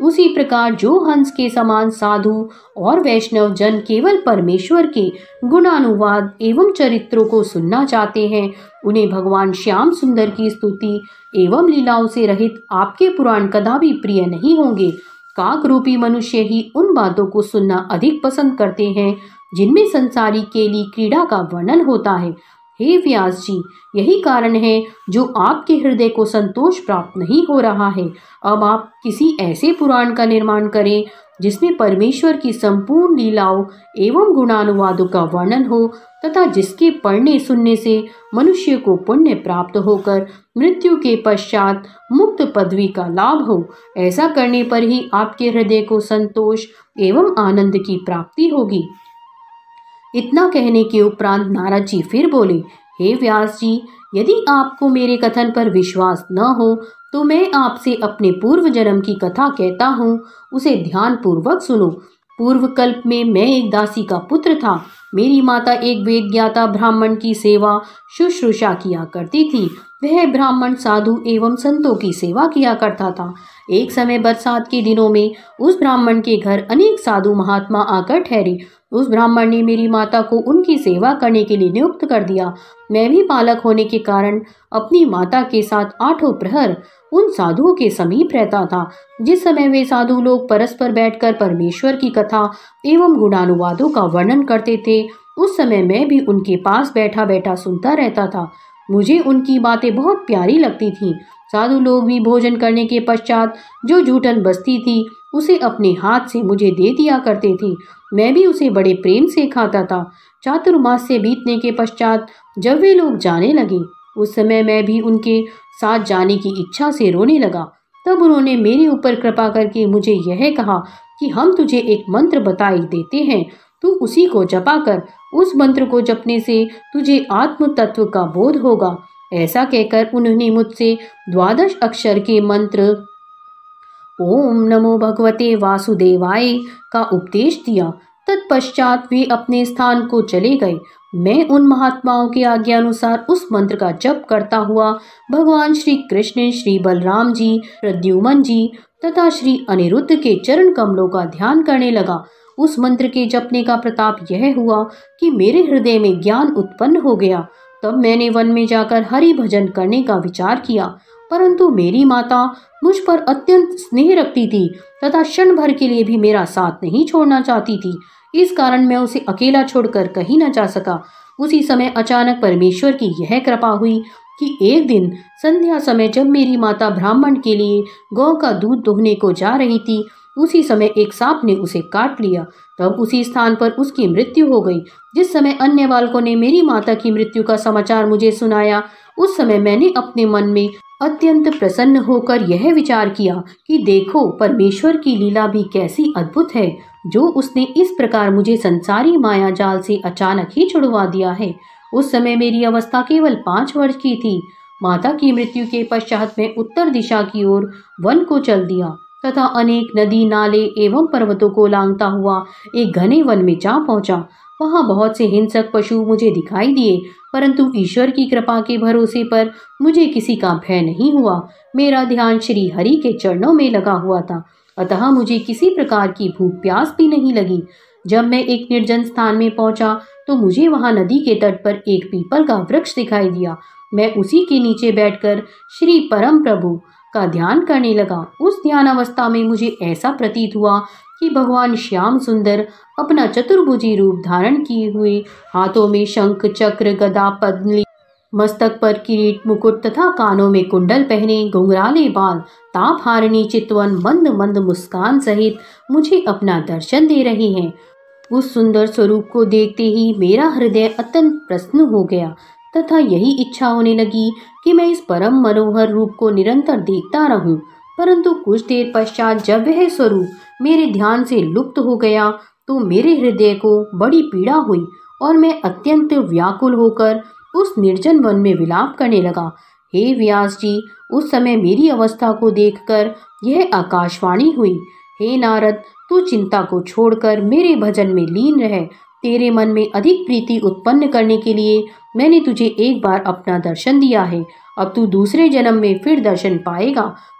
उसी प्रकार जो हंस के समान साधु और वैष्णव जन केवल परमेश्वर के गुणानुवाद एवं चरित्रों को सुनना चाहते हैं, उन्हें भगवान श्याम सुंदर की स्तुति एवं लीलाओं से रहित आपके पुराण कदापि प्रिय नहीं होंगे। काक रूपी मनुष्य ही उन बातों को सुनना अधिक पसंद करते हैं जिनमें संसारी केली क्रीड़ा का वर्णन होता है। हे व्यास जी, यही कारण है जो आपके हृदय को संतोष प्राप्त नहीं हो रहा है। अब आप किसी ऐसे पुराण का निर्माण करें जिसमें परमेश्वर की संपूर्ण लीलाओं एवं गुणानुवादों का वर्णन हो तथा जिसके पढ़ने सुनने से मनुष्य को पुण्य प्राप्त होकर मृत्यु के पश्चात मुक्त पदवी का लाभ हो। ऐसा करने पर ही आपके हृदय को संतोष एवं आनंद की प्राप्ति होगी। इतना कहने के उपरांत नारद जी फिर बोले, हे व्यास जी, यदि आपको मेरे कथन पर विश्वास न हो तो मैं आपसे अपने पूर्व जन्म की कथा कहता हूँ, उसे ध्यान पूर्वक सुनो। पूर्व कल्प में मैं एक दासी का पुत्र था। मेरी माता एक वेद ज्ञाता ब्राह्मण की सेवा शुश्रूषा किया करती थी। वह ब्राह्मण साधु एवं संतों की सेवा किया करता था। एक समय बरसात के दिनों में उस ब्राह्मण के घर अनेक साधु महात्मा आकर ठहरे। उस ब्राह्मण ने मेरी माता को उनकी सेवा करने के लिए नियुक्त कर दिया। मैं भी बालक होने के कारण अपनी माता के साथ आठों प्रहर उन साधुओं के समीप रहता था। जिस समय वे साधु लोग परस्पर बैठकर परमेश्वर की कथा एवं गुणानुवादों का वर्णन करते थे, उस समय मैं भी उनके पास बैठा बैठा सुनता रहता था। मुझे उनकी बातें बहुत प्यारी लगती थीं। साधु लोग भी भोजन करने के पश्चात जो जूठन बचती थी उसे अपने हाथ से मुझे दे दिया करते थे। मैं भी उसे बड़े प्रेम से खाता था। चातुर्मास से बीतने के पश्चात जब वे लोग जाने लगे, उस समय मैं भी उनके साथ जाने की इच्छा से रोने लगा। तब उन्होंने मेरे ऊपर कृपा करके मुझे यह कहा कि हम तुझे एक मंत्र बताई देते हैं, तू उसी को जपा कर। उस मंत्र को जपने से तुझे आत्म तत्व का बोध होगा। ऐसा कहकर उन्होंने मुझसे द्वादश अक्षर के मंत्र ओम नमो भगवते वासुदेवाय का उपदेश दिया। तत्पश्चात वे अपने स्थान को चले गए। मैं उन महात्माओं के आज्ञा अनुसार उस मंत्र का जप करता हुआ भगवान श्री कृष्ण, श्री बलराम जी, प्रद्युमन जी तथा श्री अनिरुद्ध के चरण कमलों का ध्यान करने लगा। उस मंत्र के जपने का प्रताप यह हुआ कि मेरे हृदय में ज्ञान उत्पन्न हो गया। तब मैंने वन में जाकर हरि भजन करने का विचार किया, परंतु मेरी माता मुझ पर अत्यंत स्नेह रखती थी तथा क्षण भर के लिए भी मेरा साथ नहीं छोड़ना चाहती थी। इस कारण मैं उसे अकेला छोड़कर कहीं न जा सका। उसी समय अचानक परमेश्वर की यह कृपा हुई कि एक दिन संध्या समय जब मेरी माता ब्राह्मण के लिए गौ का दूध दोहने को जा रही थी, उसी समय एक सांप ने उसे काट लिया। तब उसी स्थान पर उसकी मृत्यु हो गई। जिस समय अन्य बालकों ने मेरी माता की मृत्यु का समाचार मुझे सुनाया, उस समय मैंने अपने मन में अत्यंत प्रसन्न होकर यह विचार किया कि देखो, परमेश्वर की लीला भी कैसी अद्भुत है, जो उसने इस प्रकार मुझे संसारी माया जाल से अचानक ही छुड़वा दिया है। उस समय मेरी अवस्था केवल पाँच वर्ष की थी। माता की मृत्यु के पश्चात मैं उत्तर दिशा की ओर वन को चल दिया तथा अनेक नदी, नाले एवं पर्वतों को लांघता हुआ एक घने वन में जा पहुंचा। वहां बहुत से हिंसक पशु मुझे दिखाई दिए, परंतु ईश्वर की कृपा के भरोसे पर मुझे किसी का भय नहीं हुआ। मेरा ध्यान श्री हरि के चरणों में लगा हुआ था, अतः मुझे किसी प्रकार की भूख प्यास भी नहीं लगी। जब मैं एक निर्जन स्थान में पहुंचा तो मुझे वहां नदी के तट पर एक पीपल का वृक्ष दिखाई दिया। मैं उसी के नीचे बैठकर श्री परम प्रभु का ध्यान करने लगा। उस ध्यान अवस्था में मुझे ऐसा प्रतीत हुआ कि भगवान श्याम सुंदर अपना चतुर्भुजी रूप धारण किए हुए हाथों में शंख, चक्र, गदा, पद्म, मस्तक पर किरीट, मुकुट तथा कानों में कुंडल पहने, घुंघराले बाल, ताप हारिणी चितवन, मंद मंद मुस्कान सहित मुझे अपना दर्शन दे रहे हैं। उस सुंदर स्वरूप को देखते ही मेरा हृदय अत्यंत प्रसन्न हो गया तथा यही इच्छा होने लगी कि मैं इस परम मनोहर रूप को निरंतर देखता रहूं। परंतु कुछ देर पश्चात जब वह स्वरूप मेरे ध्यान से लुप्त हो गया तो मेरे हृदय को बड़ी पीड़ा हुई और मैं अत्यंत व्याकुल होकर उस निर्जन वन में विलाप करने लगा। हे व्यास जी, उस समय मेरी अवस्था को देखकर यह आकाशवाणी हुई, हे नारद, तू चिंता को छोड़कर मेरे भजन में लीन रह। तेरे मन में अधिक प्रीति उत्पन्न करने के लिए मैंने तुझे एक बार अपना दर्शन दिया है। अब तू दूसरे जन्म में फिर दर्शन पाएगा।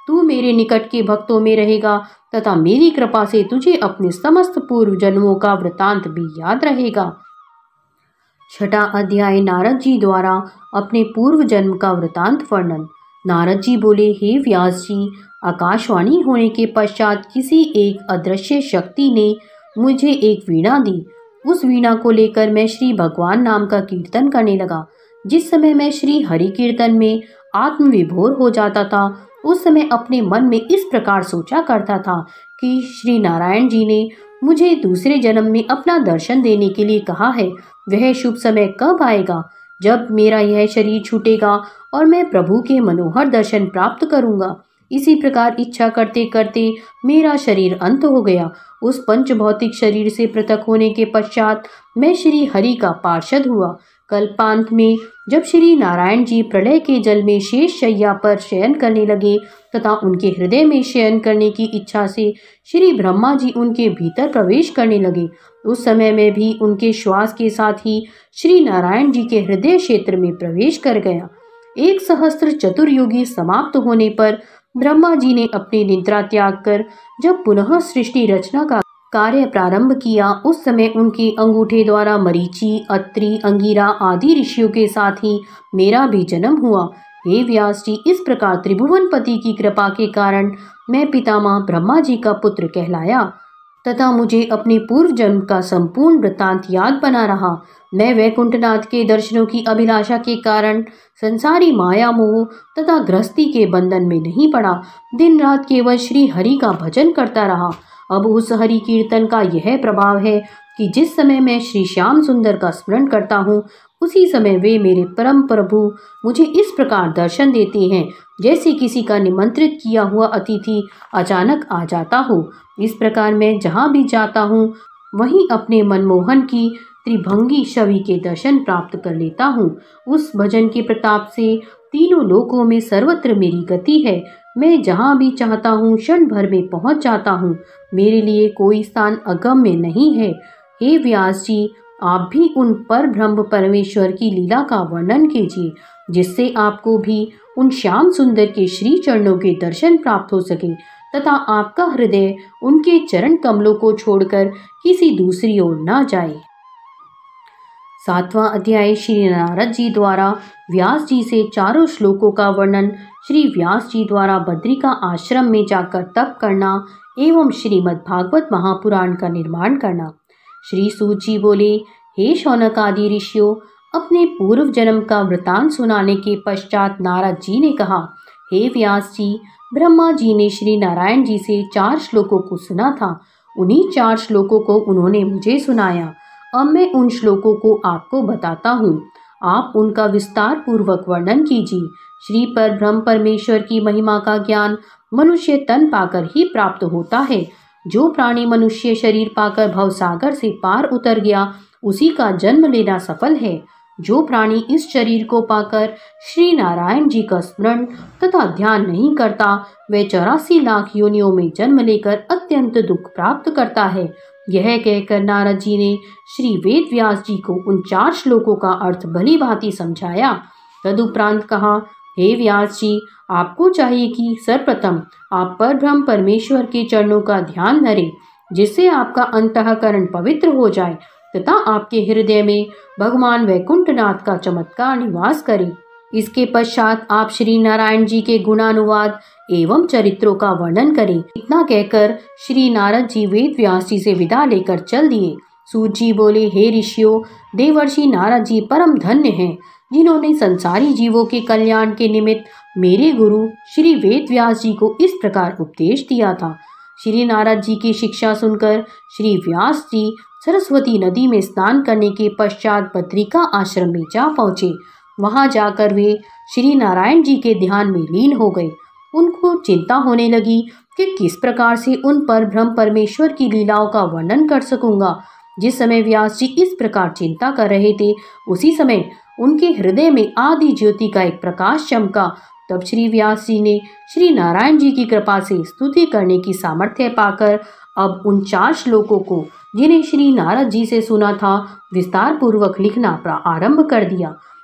तू मेरे निकट के भक्तों में रहेगा तथा मेरी कृपा से तुझे अपने समस्त पूर्व जन्मों का वृतांत भी याद रहेगा। छठा अध्याय नारद जी द्वारा अपने पूर्व जन्म का वृतांत वर्णन। नारद जी बोले, हे व्यास जी, आकाशवाणी होने के पश्चात किसी एक अदृश्य शक्ति ने मुझे एक वीणा दी। उस वीणा को लेकर मैं श्री भगवान नाम का कीर्तन करने लगा। जिस समय मैं श्री हरि कीर्तन में आत्मविभोर हो जाता था, उस समय अपने मन में इस प्रकार सोचा करता था कि श्री नारायण जी ने मुझे दूसरे जन्म में अपना दर्शन देने के लिए कहा है। वह शुभ समय कब आएगा जब मेरा यह शरीर छूटेगा और मैं प्रभु के मनोहर दर्शन प्राप्त करूंगा। इसी प्रकार इच्छा करते करते मेरा शरीर अंत हो गया। उस पंच भौतिक शरीर से पृथक होने के पश्चात मैं श्री हरि का पार्षद हुआ। कल्पांत में जब श्री नारायण जी प्रलय के जल में शेष शैया पर शयन करने लगे तथा उनके हृदय में शयन करने की इच्छा से श्री ब्रह्मा जी उनके भीतर प्रवेश करने लगे, उस समय में भी उनके श्वास के साथ ही श्री नारायण जी के हृदय क्षेत्र में प्रवेश कर गया। एक सहस्त्र चतुर्युगी समाप्त होने पर ब्रह्मा जी ने अपनी निद्रा त्याग कर जब पुनः सृष्टि रचना का कार्य प्रारंभ किया, उस समय उनके अंगूठे द्वारा मरीचि, अत्रि, अंगिरा आदि ऋषियों के साथ ही मेरा भी जन्म हुआ। हे व्यास जी, इस प्रकार त्रिभुवनपति की कृपा के कारण मैं पितामह ब्रह्मा जी का पुत्र कहलाया तथा मुझे अपने पूर्व जन्म का संपूर्ण वृत्तांत याद बना रहा। मैं वैकुंठनाथ के दर्शनों की अभिलाषा के कारण संसारी माया मोह तथा गृहस्थी के बंधन में नहीं पड़ा। दिन रात केवल श्री हरि का भजन करता रहा। अब उस हरि कीर्तन का यह प्रभाव है कि जिस समय मैं श्री श्याम सुंदर का स्मरण करता हूँ, उसी समय वे मेरे परम प्रभु मुझे इस प्रकार दर्शन देते हैं जैसे किसी का निमंत्रित किया हुआ अतिथि अचानक आ जाता हो। इस प्रकार मैं जहाँ भी जाता हूँ वहीं अपने मनमोहन की त्रिभंगी छवि के दर्शन प्राप्त कर लेता हूँ। उस भजन के प्रताप से तीनों लोकों में सर्वत्र मेरी गति है। मैं जहाँ भी चाहता हूँ क्षण भर में पहुँच जाता हूँ। मेरे लिए कोई स्थान अगम्य नहीं है। हे व्यास जी, आप भी उन पर ब्रह्म परमेश्वर की लीला का वर्णन कीजिए जिससे आपको भी उन श्याम सुंदर के श्री चरणों के दर्शन प्राप्त हो सके तथा आपका हृदय उनके चरण कमलों को छोड़कर किसी दूसरी ओर न जाए। सातवां अध्याय श्री नारद जी द्वारा व्यास जी से चारों श्लोकों का वर्णन। श्री व्यास जी द्वारा बद्रिका आश्रम में जाकर तप करना एवं श्रीमद् भागवत महापुराण का निर्माण करना। श्री सूत जी बोले, हे शौनक आदि ऋषियों, अपने पूर्व जन्म का वृतांत सुनाने के पश्चात नारद जी ने कहा, हे व्यास जी, ब्रह्मा जी ने श्री नारायण जी से चार श्लोकों को सुना था। उन्हीं चार श्लोकों को उन्होंने मुझे सुनाया। अब मैं उन श्लोकों को आपको बताता हूँ। आप उनका विस्तार पूर्वक वर्णन कीजिए। श्री पर ब्रह्म परमेश्वर की महिमा का ज्ञान मनुष्य तन पाकर ही प्राप्त होता है। जो प्राणी मनुष्य शरीर पाकर भवसागर से पार उतर गया, उसी का जन्म लेना सफल है। जो प्राणी इस शरीर को पाकर श्री नारायण जी का स्मरण तथा ध्यान नहीं करता, वह चौरासी लाख योनियों में जन्म लेकर अत्यंत दुख प्राप्त करता है। यह कहकर नारद जी ने श्री वेद व्यास जी को उन चार श्लोकों का अर्थ भली भांति समझाया। तदुपरांत कहा, हे व्यास जी, आपको चाहिए कि सर्वप्रथम आप पर ब्रह्म परमेश्वर के चरणों का ध्यान धरें, जिससे आपका अंतःकरण पवित्र हो जाए तथा आपके हृदय में भगवान वैकुंठनाथ का चमत्कार निवास करे। इसके पश्चात आप श्री नारायण जी के गुणानुवाद एवं चरित्रों का वर्णन करें। इतना कहकर श्री नारद जी वेद व्यास जी से विदा लेकर चल दिए। सूत जी बोले, हे ऋषियों, देवर्षि नारद जी परम धन्य हैं, जिन्होंने संसारी जीवों के कल्याण के निमित्त मेरे गुरु श्री वेद व्यास जी को इस प्रकार उपदेश दिया था। श्री नारद जी की शिक्षा सुनकर श्री व्यास जी सरस्वती नदी में स्नान करने के पश्चात बद्रिका आश्रम में जा पहुँचे। वहां जाकर वे श्री नारायण जी के ध्यान में लीन हो गए। उनको चिंता होने लगी कि किस प्रकार से उन पर ब्रह्म परमेश्वर की लीलाओं का वर्णन कर सकूंगा। जिस समय व्यास जी इस प्रकार चिंता कर रहे थे, उसी समय उनके हृदय में आदि ज्योति का एक प्रकाश चमका। तब श्री व्यास जी ने श्री नारायण जी की कृपा से स्तुति करने की सामर्थ्य पाकर अब उन चार श्लोकों को, जिन्हें श्री नारद जी से सुना था, विस्तार पूर्वक लिखना आरंभ कर दिया।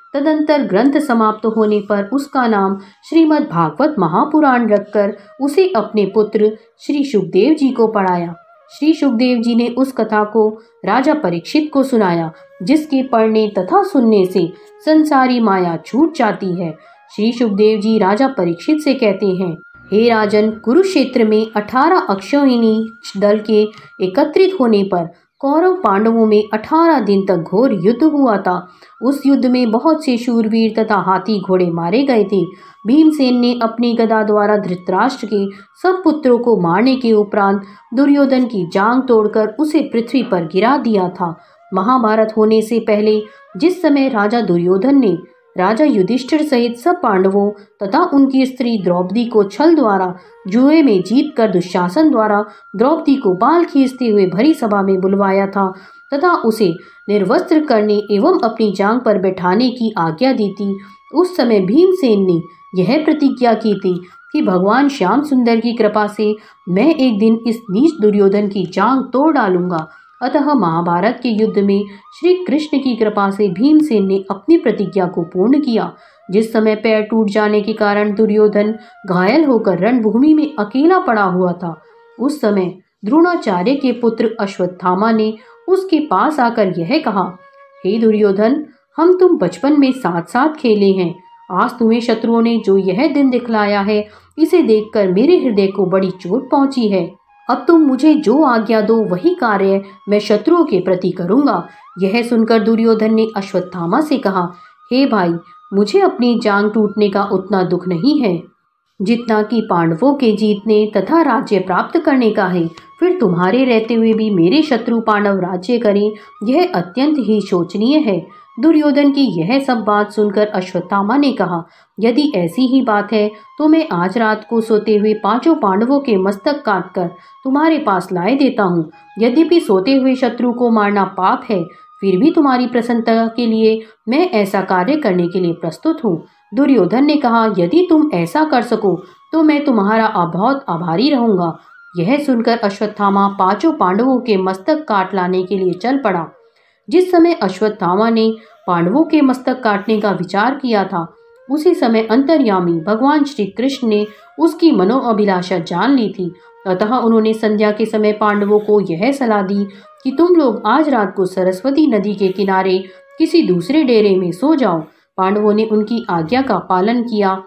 तदंतर ग्रंथ समाप्त होने पर उसका नाम श्रीमद् भागवत महापुराण रखकर उसे अपने पुत्र श्री सुखदेव जी को पढ़ाया। श्री सुखदेव जी ने उस कथा को राजा परीक्षित को सुनाया, जिसके पढ़ने तथा सुनने से संसारी माया छूट जाती है। श्री सुखदेव जी राजा परीक्षित से कहते हैं, हे राजन, कुरुक्षेत्र में अठारह अक्षौहिणी दल के एकत्रित होने पर कौरव पांडवों में अठारह दिन तक घोर युद्ध हुआ था। उस युद्ध में बहुत से शूरवीर तथा हाथी घोड़े मारे गए थे। भीमसेन ने अपनी गदा द्वारा धृतराष्ट्र के सब पुत्रों को मारने के उपरांत दुर्योधन की जांग तोड़कर उसे पृथ्वी पर गिरा दिया था। महाभारत होने से पहले जिस समय राजा दुर्योधन ने राजा युधिष्ठिर सहित सब पांडवों तथा उनकी स्त्री द्रौपदी को छल द्वारा जुए में जीतकर दुशासन द्वारा द्रौपदी को बाल खींचते हुए भरी सभा में बुलवाया था तथा उसे निर्वस्त्र करने एवं अपनी जांग पर बैठाने की आज्ञा दी थी, उस समय भीमसेन ने यह प्रतिज्ञा की थी कि भगवान श्याम सुंदर की कृपा से मैं एक दिन इस नीच दुर्योधन की जांग तोड़ डालूंगा। अतः महाभारत के युद्ध में श्री कृष्ण की कृपा से भीमसेन ने अपनी प्रतिज्ञा को पूर्ण किया। जिस समय पैर टूट जाने के कारण दुर्योधन घायल होकर रणभूमि में अकेला पड़ा हुआ था, उस समय द्रोणाचार्य के पुत्र अश्वत्थामा ने उसके पास आकर यह कहा, हे दुर्योधन, हम तुम बचपन में साथ साथ खेले हैं। आज तुम्हें शत्रुओं ने जो यह दिन दिखलाया है, इसे देखकर मेरे हृदय को बड़ी चोट पहुंची है। अब तुम मुझे जो आज्ञा दो वही कार्य मैं शत्रुओं के प्रति करूंगा। यह सुनकर दुर्योधन ने अश्वत्थामा से कहा, हे भाई, मुझे अपनी जांग टूटने का उतना दुख नहीं है जितना कि पांडवों के जीतने तथा राज्य प्राप्त करने का है। फिर तुम्हारे रहते हुए भी मेरे शत्रु पांडव राज्य करें, यह अत्यंत ही शोचनीय है। दुर्योधन की यह सब बात सुनकर अश्वत्थामा ने कहा, यदि ऐसी ही बात है तो मैं आज रात को सोते हुए पांचों पांडवों के मस्तक काटकर तुम्हारे पास लाए देता हूँ। यद्यपि सोते हुए शत्रु को मारना पाप है, फिर भी तुम्हारी प्रसन्नता के लिए मैं ऐसा कार्य करने के लिए प्रस्तुत हूँ। दुर्योधन ने कहा, यदि तुम ऐसा कर सको तो मैं तुम्हारा बहुत आभारी रहूंगा। यह सुनकर अश्वत्थामा पांचों पांडवों के मस्तक काट लाने के लिए चल पड़ा। जिस समय अश्वत्थामा ने पांडवों के मस्तक काटने का विचार किया था, उसी समय अंतर्यामी भगवान श्री कृष्ण ने उसकी मनोअभिलाषा जान ली थी। अतः उन्होंने संध्या के समय पांडवों को यह सलाह दी कि तुम लोग आज रात को सरस्वती नदी के किनारे किसी दूसरे डेरे में सो जाओ। पांडवों ने उनकी आज्ञा का पालन किया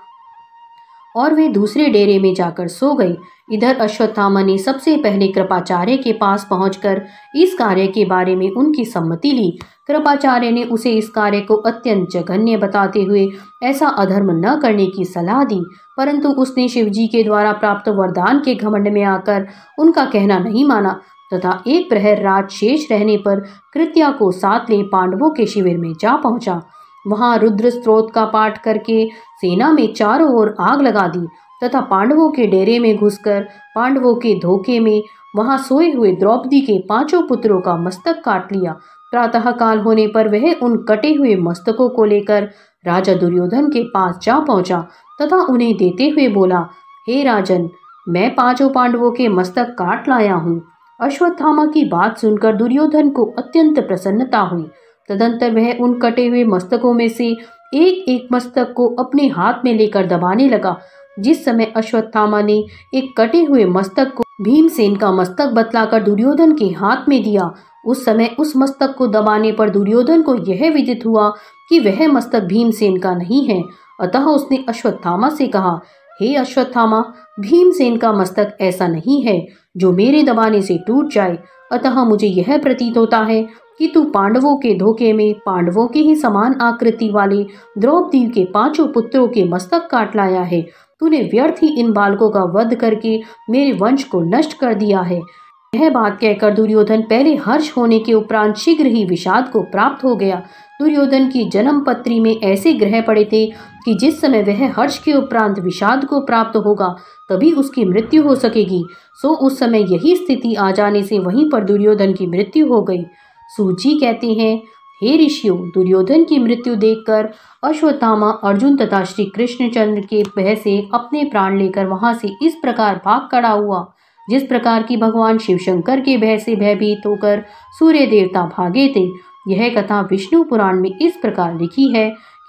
और वे दूसरे डेरे में जाकर सो गए। इधर अश्वत्थामा ने सबसे पहले कृपाचार्य के पास पहुंचकर इस कार्य के बारे में उनकी सम्मति ली। कृपाचार्य ने उसे इस कार्य को अत्यंत जघन्य बताते हुए ऐसा अधर्म न करने की सलाह दी, परंतु उसने शिवजी के द्वारा प्राप्त वरदान के घमंड में आकर उनका कहना नहीं माना तथा एक प्रहर रात शेष रहने पर कृत्या को साथ ले पांडवों के शिविर में जा पहुंचा। वहां रुद्र स्तोत्र का पाठ करके सेना में चारों ओर आग लगा दी तथा पांडवों के डेरे में घुसकर पांडवों के धोखे में वहां सोए हुए द्रौपदी के पांचों पुत्रों का मस्तक काट लिया। प्रातः काल होने पर वह उन कटे हुए मस्तकों को लेकर राजा दुर्योधन के पास जा पहुंचा तथा उन्हें देते हुए बोला, हे राजन, मैं पांचों पांडवों के मस्तक काट लाया हूँ। अश्वत्थामा की बात सुनकर दुर्योधन को अत्यंत प्रसन्नता हुई। तदंतर वह उन कटे हुए मस्तकों में से एक एक मस्तक को अपने हाथ में लेकर दबाने लगा। जिस समय अश्वत्थामा ने एक कटे हुए मस्तक को भीमसेन का मस्तक बतलाकर दुर्योधन के हाथ में दिया, उस समय उस मस्तक को दबाने पर दुर्योधन को यह विदित हुआ कि वह मस्तक भीमसेन का नहीं है। अतः उसने अश्वत्थामा से कहा, हे अश्वत्थामा, भीमसेन का मस्तक ऐसा नहीं है जो मेरे दबाने से टूट जाए। अतः मुझे यह प्रतीत होता है कि तू पांडवों के धोखे में पांडवों के ही समान आकृति वाले द्रौपदी के पांचों पुत्रों के मस्तक काट लाया है। तूने व्यर्थ ही इन बालकों का वध करके मेरे वंश को नष्ट कर दिया है। यह बात कहकर दुर्योधन पहले हर्ष होने के उपरांत शीघ्र ही विषाद को प्राप्त हो गया। दुर्योधन की जन्म पत्री में ऐसे ग्रह पड़े थे कि जिस समय वह हर्ष के उपरांत विषाद को प्राप्त होगा तभी उसकी मृत्यु हो सकेगी। सो उस समय यही स्थिति आ जाने से वहीं पर दुर्योधन की मृत्यु हो गई। सूत जी कहते हैं, हे ऋषियों, दुर्योधन की मृत्यु देखकर अश्वत्थामा अर्जुन तथा श्री कृष्णचंद्र के भय से अपने प्राण लेकर वहां से इस प्रकार भाग खड़ा हुआ, जिस प्रकार की भगवान शिवशंकर के भय से भयभीत होकर सूर्य देवता भागे थे। यह कथा विष्णु पुराण में इस प्रकार लिखी है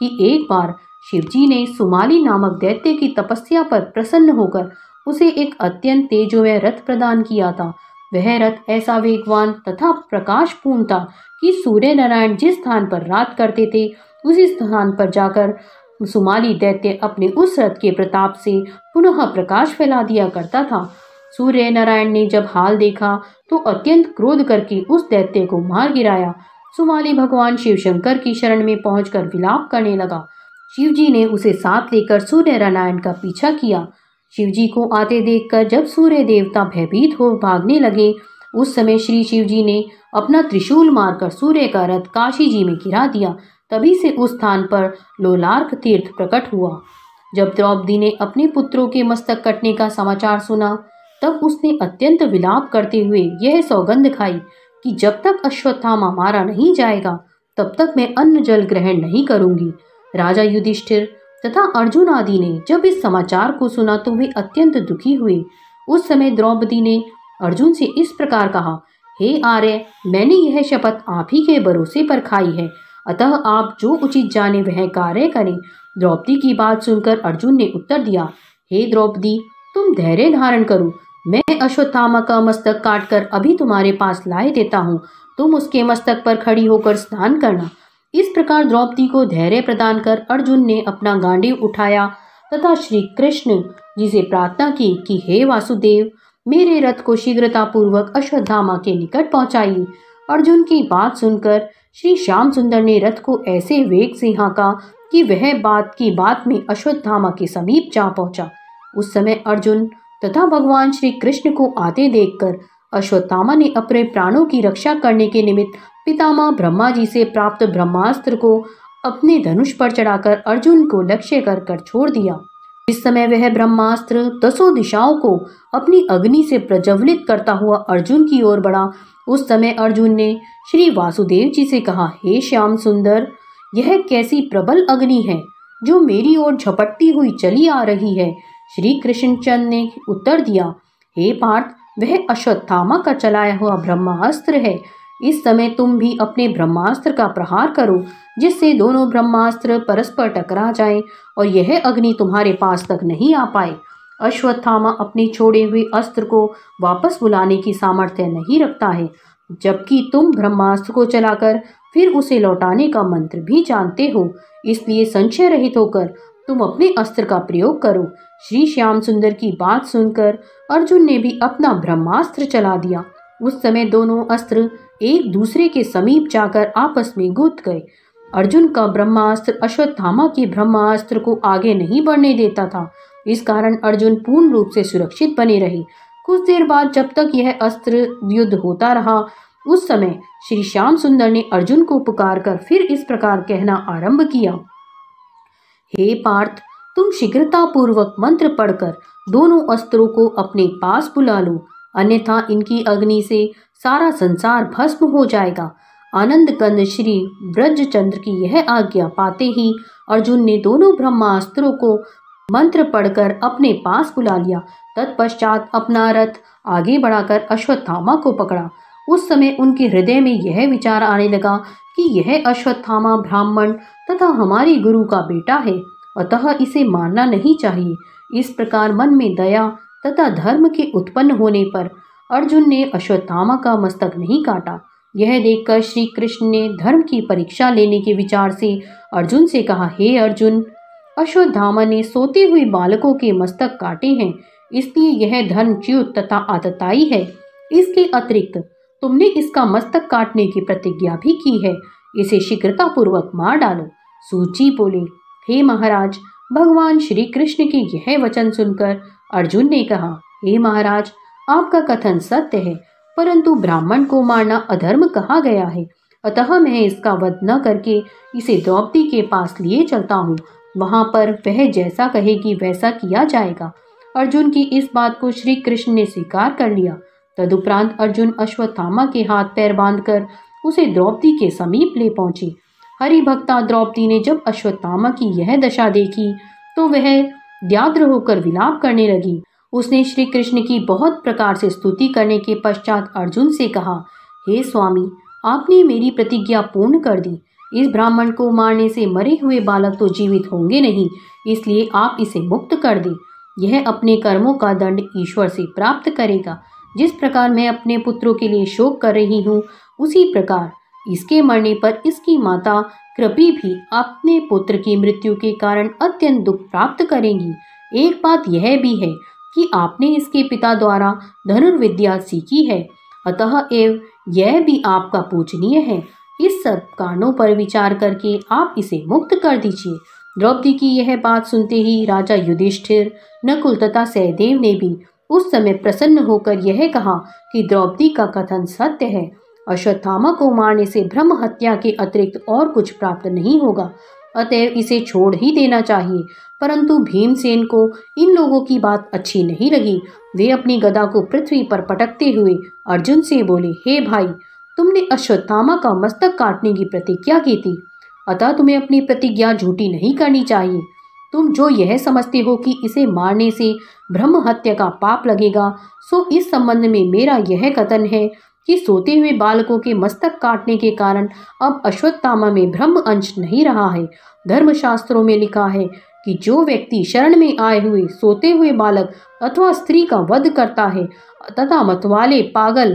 कि एक बार शिवजी ने सुमाली नामक दैत्य की तपस्या पर प्रसन्न होकर उसे एक अत्यंत तेजोमय रथ प्रदान किया था। वह रथ ऐसा वेगवान तथा प्रकाशपूर्ण था कि सूर्य नारायण जिस स्थान पर रात करते थे उसी स्थान पर जाकर सुमाली दैत्य अपने उस रथ के प्रताप से पुनः प्रकाश फैला दिया करता था। सूर्य नारायण ने जब हाल देखा तो अत्यंत क्रोध करके उस दैत्य को मार गिराया। सुमाली भगवान शिव शंकर की शरण में पहुंचकर विलाप करने लगा। शिवजी ने उसे साथ लेकर सूर्य नारायण का पीछा किया। शिवजी को आते देखकर जब सूर्य देवता भयभीत हो भागने लगे, उस समय श्री शिवजी ने अपना त्रिशूल मारकर सूर्य का रथ काशी जी में गिरा दिया। तभी से उस स्थान पर लोलार्क तीर्थ प्रकट हुआ। जब द्रौपदी ने अपने पुत्रों के मस्तक कटने का समाचार सुना, तब उसने अत्यंत विलाप करते हुए यह सौगंध खाई कि जब तक अश्वत्थामा मारा नहीं जाएगा तब तक मैं अन्न जल ग्रहण नहीं करूंगी। राजा युधिष्ठिर तथा अर्जुन आदि ने जब इस समाचार को सुना तो वे अत्यंत दुखी हुए। उस समय द्रौपदी ने अर्जुन से इस प्रकार कहा, हे आर्य, मैंने यह शपथ आप ही के भरोसे पर खाई है, अतः आप जो उचित जाने वह कार्य करें। द्रौपदी की बात सुनकर अर्जुन ने उत्तर दिया, हे द्रौपदी, तुम धैर्य धारण करो, मैं अश्वत्थामा का मस्तक काटकर अभी तुम्हारे पास लाए देता हूँ, तुम उसके मस्तक पर खड़ी होकर स्नान करना। इस प्रकार द्रौपदी को धैर्य प्रदान कर अर्जुन ने अपना गांडीव उठाया तथा श्री कृष्ण जी से प्रार्थना की कि हे वासुदेव, मेरे रथ को शीघ्रता पूर्वक अश्वत्थामा के निकट पहुंचाइए। अर्जुन की बात सुनकर श्री श्याम सुंदर ने रथ को ऐसे वेग से हाँका कि वह बात की बात में अश्वत्थामा के समीप जा पहुंचा। उस समय अर्जुन तथा भगवान श्री कृष्ण को आते देखकर अश्वत्थामा ने अपने प्राणों की रक्षा करने के निमित्त पितामह ब्रह्मा जी से प्राप्त ब्रह्मास्त्र को अपने धनुष पर चढ़ाकर अर्जुन को लक्ष्य कर कर छोड़ दिया। इस समय वह ब्रह्मास्त्र दसों दिशाओं को अपनी अग्नि से प्रज्वलित करता हुआ अर्जुन की ओर बढ़ा। उस समय अर्जुन ने श्री वासुदेव जी से कहा, हे श्याम सुंदर, यह कैसी प्रबल अग्नि है जो मेरी ओर झपटती हुई चली आ रही है। श्री कृष्णचंद ने उत्तर दिया, हे पार्थ, वह अश्वत्थामा का चलाया हुआ ब्रह्मास्त्र है। इस समय तुम भी अपने ब्रह्मास्त्र का प्रहार करो, जिससे दोनों ब्रह्मास्त्र परस्पर टकरा जाएं और यह अग्नि तुम्हारे पास तक नहीं आ पाए। अश्वत्थामा अपने छोड़े हुए अस्त्र को वापस बुलाने की सामर्थ्य नहीं रखता है, जबकि तुम ब्रह्मास्त्र को चलाकर फिर उसे लौटाने का मंत्र भी जानते हो। इसलिए संशय रहित होकर तुम अपने अस्त्र का प्रयोग करो। श्री श्याम सुंदर की बात सुनकर अर्जुन ने भी अपना ब्रह्मास्त्र चला दिया। उस समय दोनों अस्त्र एक दूसरे के समीप जाकर आपस में गुथ गए। अर्जुन का ब्रह्मास्त्र अश्वत्थामा के ब्रह्मास्त्र को आगे नहीं बढ़ने देता था। इस कारण अर्जुन पूर्ण रूप से सुरक्षित बने रहे। कुछ देर बाद जब तक यह अस्त्र युद्ध होता रहा, उस समय श्री श्याम सुंदर ने अर्जुन को पुकारकर फिर इस प्रकार कहना आरंभ किया, हे पार्थ, तुम शीघ्रता पूर्वक मंत्र पढ़कर दोनों अस्त्रों को अपने पास बुला लो, अन्यथा इनकी अग्नि से सारा संसार भस्म हो जाएगा। आनंद कंद श्री ब्रजचंद्र की यह आज्ञा पाते ही अर्जुन ने दोनों ब्रह्मास्त्रों को मंत्र पढ़कर अपने पास बुला लिया। तत्पश्चात अपना रथ आगे बढ़ाकर अश्वत्थामा को पकड़ा। उस समय उनके हृदय में यह विचार आने लगा कि यह अश्वत्थामा ब्राह्मण तथा हमारे गुरु का बेटा है, अतः इसे मारना नहीं चाहिए। इस प्रकार मन में दया तथा धर्म के उत्पन्न होने पर अर्जुन ने अश्वत्थामा का मस्तक नहीं काटा। यह देखकर श्री कृष्ण ने धर्म की परीक्षा लेने के विचार से अर्जुन से कहा, हे अर्जुन, अश्वत्थामा ने सोते हुए बालकों के मस्तक काटे हैं, इसलिए यह धर्मच्युत तथा आतताई है। इसके अतिरिक्त तुमने इसका मस्तक काटने की प्रतिज्ञा भी की है, इसे शीघ्रता पूर्वक मार डालो। सूची बोले, हे महाराज, भगवान श्री कृष्ण के यह वचन सुनकर अर्जुन ने कहा, हे महाराज, आपका कथन सत्य है, परंतु ब्राह्मण को मारना अधर्म कहा गया है, अतः मैं इसका वध न करके इसे द्रौपदी के पास लिए चलता हूँ। वहां पर वह जैसा कहेगी वैसा किया जाएगा। अर्जुन की इस बात को श्री कृष्ण ने स्वीकार कर लिया। तदुपरांत अर्जुन अश्वत्थामा के हाथ पैर बांधकर उसे द्रौपदी के समीप ले पहुंची। हरि भक्ता द्रौपदी ने जब अश्वत्थामा की यह दशा देखी तो वह व्याग्र होकर विलाप करने लगी। उसने श्री कृष्ण की बहुत प्रकार से स्तुति करने के पश्चात अर्जुन से कहा, हे स्वामी, आपने मेरी प्रतिज्ञा पूर्ण कर दी। इस ब्राह्मण को मारने से मरे हुए बालक तो जीवित होंगे नहीं, इसलिए आप इसे मुक्त कर दें। यह अपने कर्मों का दंड ईश्वर से प्राप्त करेगा। जिस प्रकार मैं अपने पुत्रों के लिए शोक कर रही हूँ, उसी प्रकार इसके मरने पर इसकी माता कृपी भी अपने पुत्र की मृत्यु के कारण अत्यंत दुख प्राप्त करेंगी। एक बात यह भी है कि आपने इसके पिता द्वारा धनुर्विद्या सीखी है, अतः एव यह भी आपका पूजनीय है। इस सब कारणों पर विचार करके आप इसे मुक्त कर दीजिए। द्रौपदी की यह बात सुनते ही राजा युधिष्ठिर, नकुल तथा सहदेव ने भी उस समय प्रसन्न होकर यह कहा कि द्रौपदी का कथन सत्य है। अश्वत्थामा को मारने से ब्रह्म हत्या के अतिरिक्त और कुछ प्राप्त नहीं होगा, अतएव इसे छोड़ ही देना चाहिए। परंतु भीमसेन को इन लोगों की बात अच्छी नहीं लगी। वे अपनी गदा को पृथ्वी पर पटकते हुए अर्जुन से बोले, हे भाई, तुमने अश्वत्थामा का मस्तक काटने की प्रतिज्ञा की थी, अतः तुम्हें अपनी प्रतिज्ञा झूठी नहीं करनी चाहिए। तुम जो यह समझते हो कि इसे मारने से ब्रह्म हत्या का पाप लगेगा, सो इस संबंध में मेरा यह कथन है कि सोते हुए बालकों के मस्तक काटने के कारण अब अश्वत्थामा में ब्रह्म अंश नहीं रहा है। धर्मशास्त्रों में लिखा है कि जो व्यक्ति शरण में आए हुए सोते हुए बालक अथवा स्त्री का वध करता है तथा मतवाले, पागल,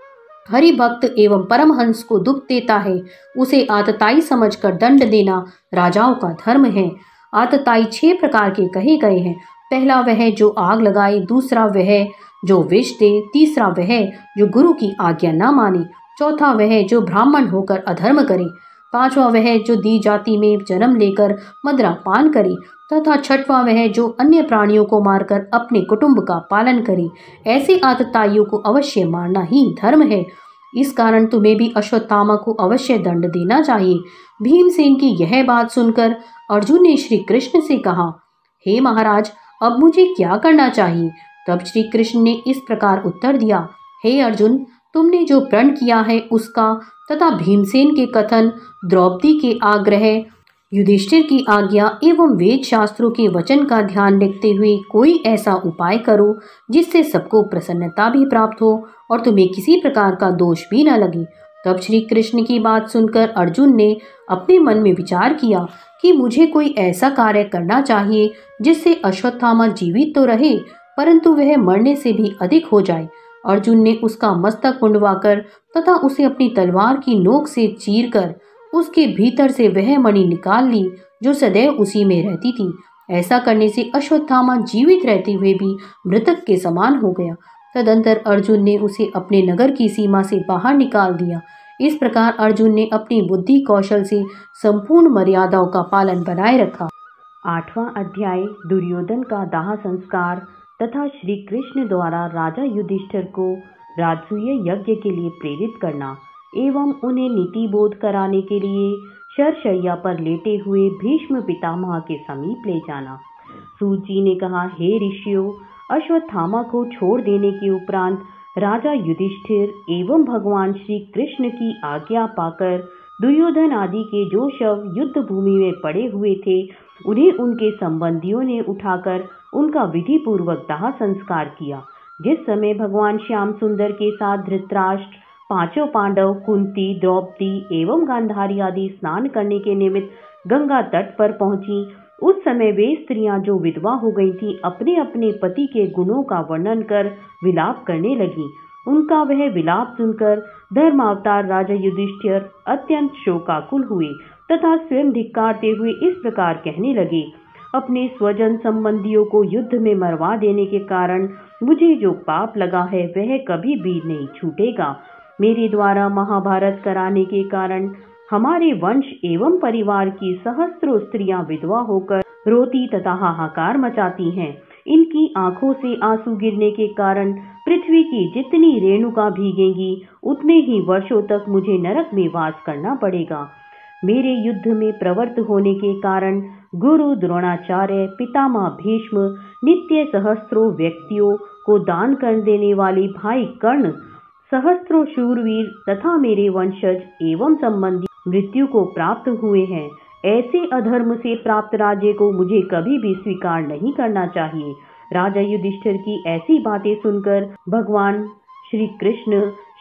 हरि भक्त एवं परमहंस को दुख देता है, उसे आतताई समझकर दंड देना राजाओं का धर्म है। आतताई छह प्रकार के कहे गए हैं। पहला वह जो आग लगाए, दूसरा वह जो विष दे, तीसरा वह जो गुरु की आज्ञा न माने, चौथा वह जो ब्राह्मण होकर अधर्म करे, पांचवा वह जो दी जाति में जन्म लेकर मदिरापान करे, तथा छठवां वह जो अन्य प्राणियों को मारकर अपने कुटुंब का पालन करे। ऐसे आतताइयों को अवश्य मारना ही धर्म है। इस कारण तुम्हें भी अश्वत्थामा को अवश्य दंड देना चाहिए। भीमसेन की यह बात सुनकर अर्जुन ने श्री कृष्ण से कहा, हे महाराज, अब मुझे क्या करना चाहिए? तब श्री कृष्ण ने इस प्रकार उत्तर दिया, हे अर्जुन, तुमने जो प्रण किया है उसका तथा भीमसेन के कथन, द्रौपदी के आग्रह, युधिष्ठिर की आज्ञा एवं वेद शास्त्रों के वचन का ध्यान रखते हुए कोई ऐसा उपाय करो जिससे सबको प्रसन्नता भी प्राप्त हो और तुम्हें किसी प्रकार का दोष भी न लगे। तब श्री कृष्ण की बात सुनकर अर्जुन ने अपने मन में विचार किया कि मुझे कोई ऐसा कार्य करना चाहिए जिससे अश्वत्थामा जीवित तो रहे, परंतु वह मरने से भी अधिक हो जाए। अर्जुन ने उसका मस्तक मुंडवाकर तथा उसे अपनी तलवार की नोक से चीरकर उसके भीतर से वह मणि निकाल ली जो सदैव उसी में रहती थी। ऐसा करने से अश्वत्थामा जीवित रहते हुए भी मृतक के समान हो गया। तदंतर अर्जुन ने उसे अपने नगर की सीमा से बाहर निकाल दिया। इस प्रकार अर्जुन ने अपनी बुद्धि कौशल से संपूर्ण मर्यादाओं का पालन बनाए रखा। आठवां अध्याय, दुर्योधन का दाह संस्कार तथा श्री कृष्ण द्वारा राजा युधिष्ठिर को राजसूय यज्ञ के लिए प्रेरित करना एवं उन्हें नीति बोध कराने के लिए शरशैया पर लेटे हुए भीष्म पितामह के समीप ले जाना। सूत जी ने कहा, हे ऋषियों, अश्वत्थामा को छोड़ देने के उपरांत राजा युधिष्ठिर एवं भगवान श्री कृष्ण की आज्ञा पाकर दुर्योधन आदि के जो शव युद्ध भूमि में पड़े हुए थे, उन्हें उनके संबंधियों ने उठाकर उनका विधि पूर्वक दाह संस्कार किया। जिस समय भगवान श्याम सुंदर के साथ धृतराष्ट्र, पांचों पांडव, कुंती, द्रौपदी एवं गांधारी आदि स्नान करने के निमित्त गंगा तट पर पहुंची, उस समय वे स्त्रियां जो विधवा हो गई थीं, अपने अपने पति के गुणों का वर्णन कर विलाप करने लगी। उनका वह विलाप सुनकर धर्मावतार राजा युधिष्ठिर अत्यंत शोकाकुल हुए तथा स्वयं धिक्कारते हुए इस प्रकार कहने लगे, अपने स्वजन संबंधियों को युद्ध में मरवा देने के कारण मुझे जो पाप लगा है वह कभी भी नहीं छूटेगा। मेरे द्वारा महाभारत कराने के कारण हमारे वंश एवं परिवार की सहस्त्रों स्त्रियां विधवा होकर रोती तथा हाहाकार मचाती हैं। इनकी आंखों से आंसू गिरने के कारण पृथ्वी की जितनी रेणुका भीगेंगी, उतने ही वर्षों तक मुझे नरक में वास करना पड़ेगा। मेरे युद्ध में प्रवृत्त होने के कारण गुरु द्रोणाचार्य, पितामह भीष्म, नित्य सहस्त्रों व्यक्तियों को दान कर देने वाले भाई कर्ण, सहस्त्रों शूरवीर तथा मेरे वंशज एवं संबंधी मृत्यु को प्राप्त हुए हैं। ऐसे अधर्म से प्राप्त राज्य को मुझे कभी भी स्वीकार नहीं करना चाहिए। राजा युधिष्ठिर की ऐसी बातें सुनकर भगवान श्री कृष्ण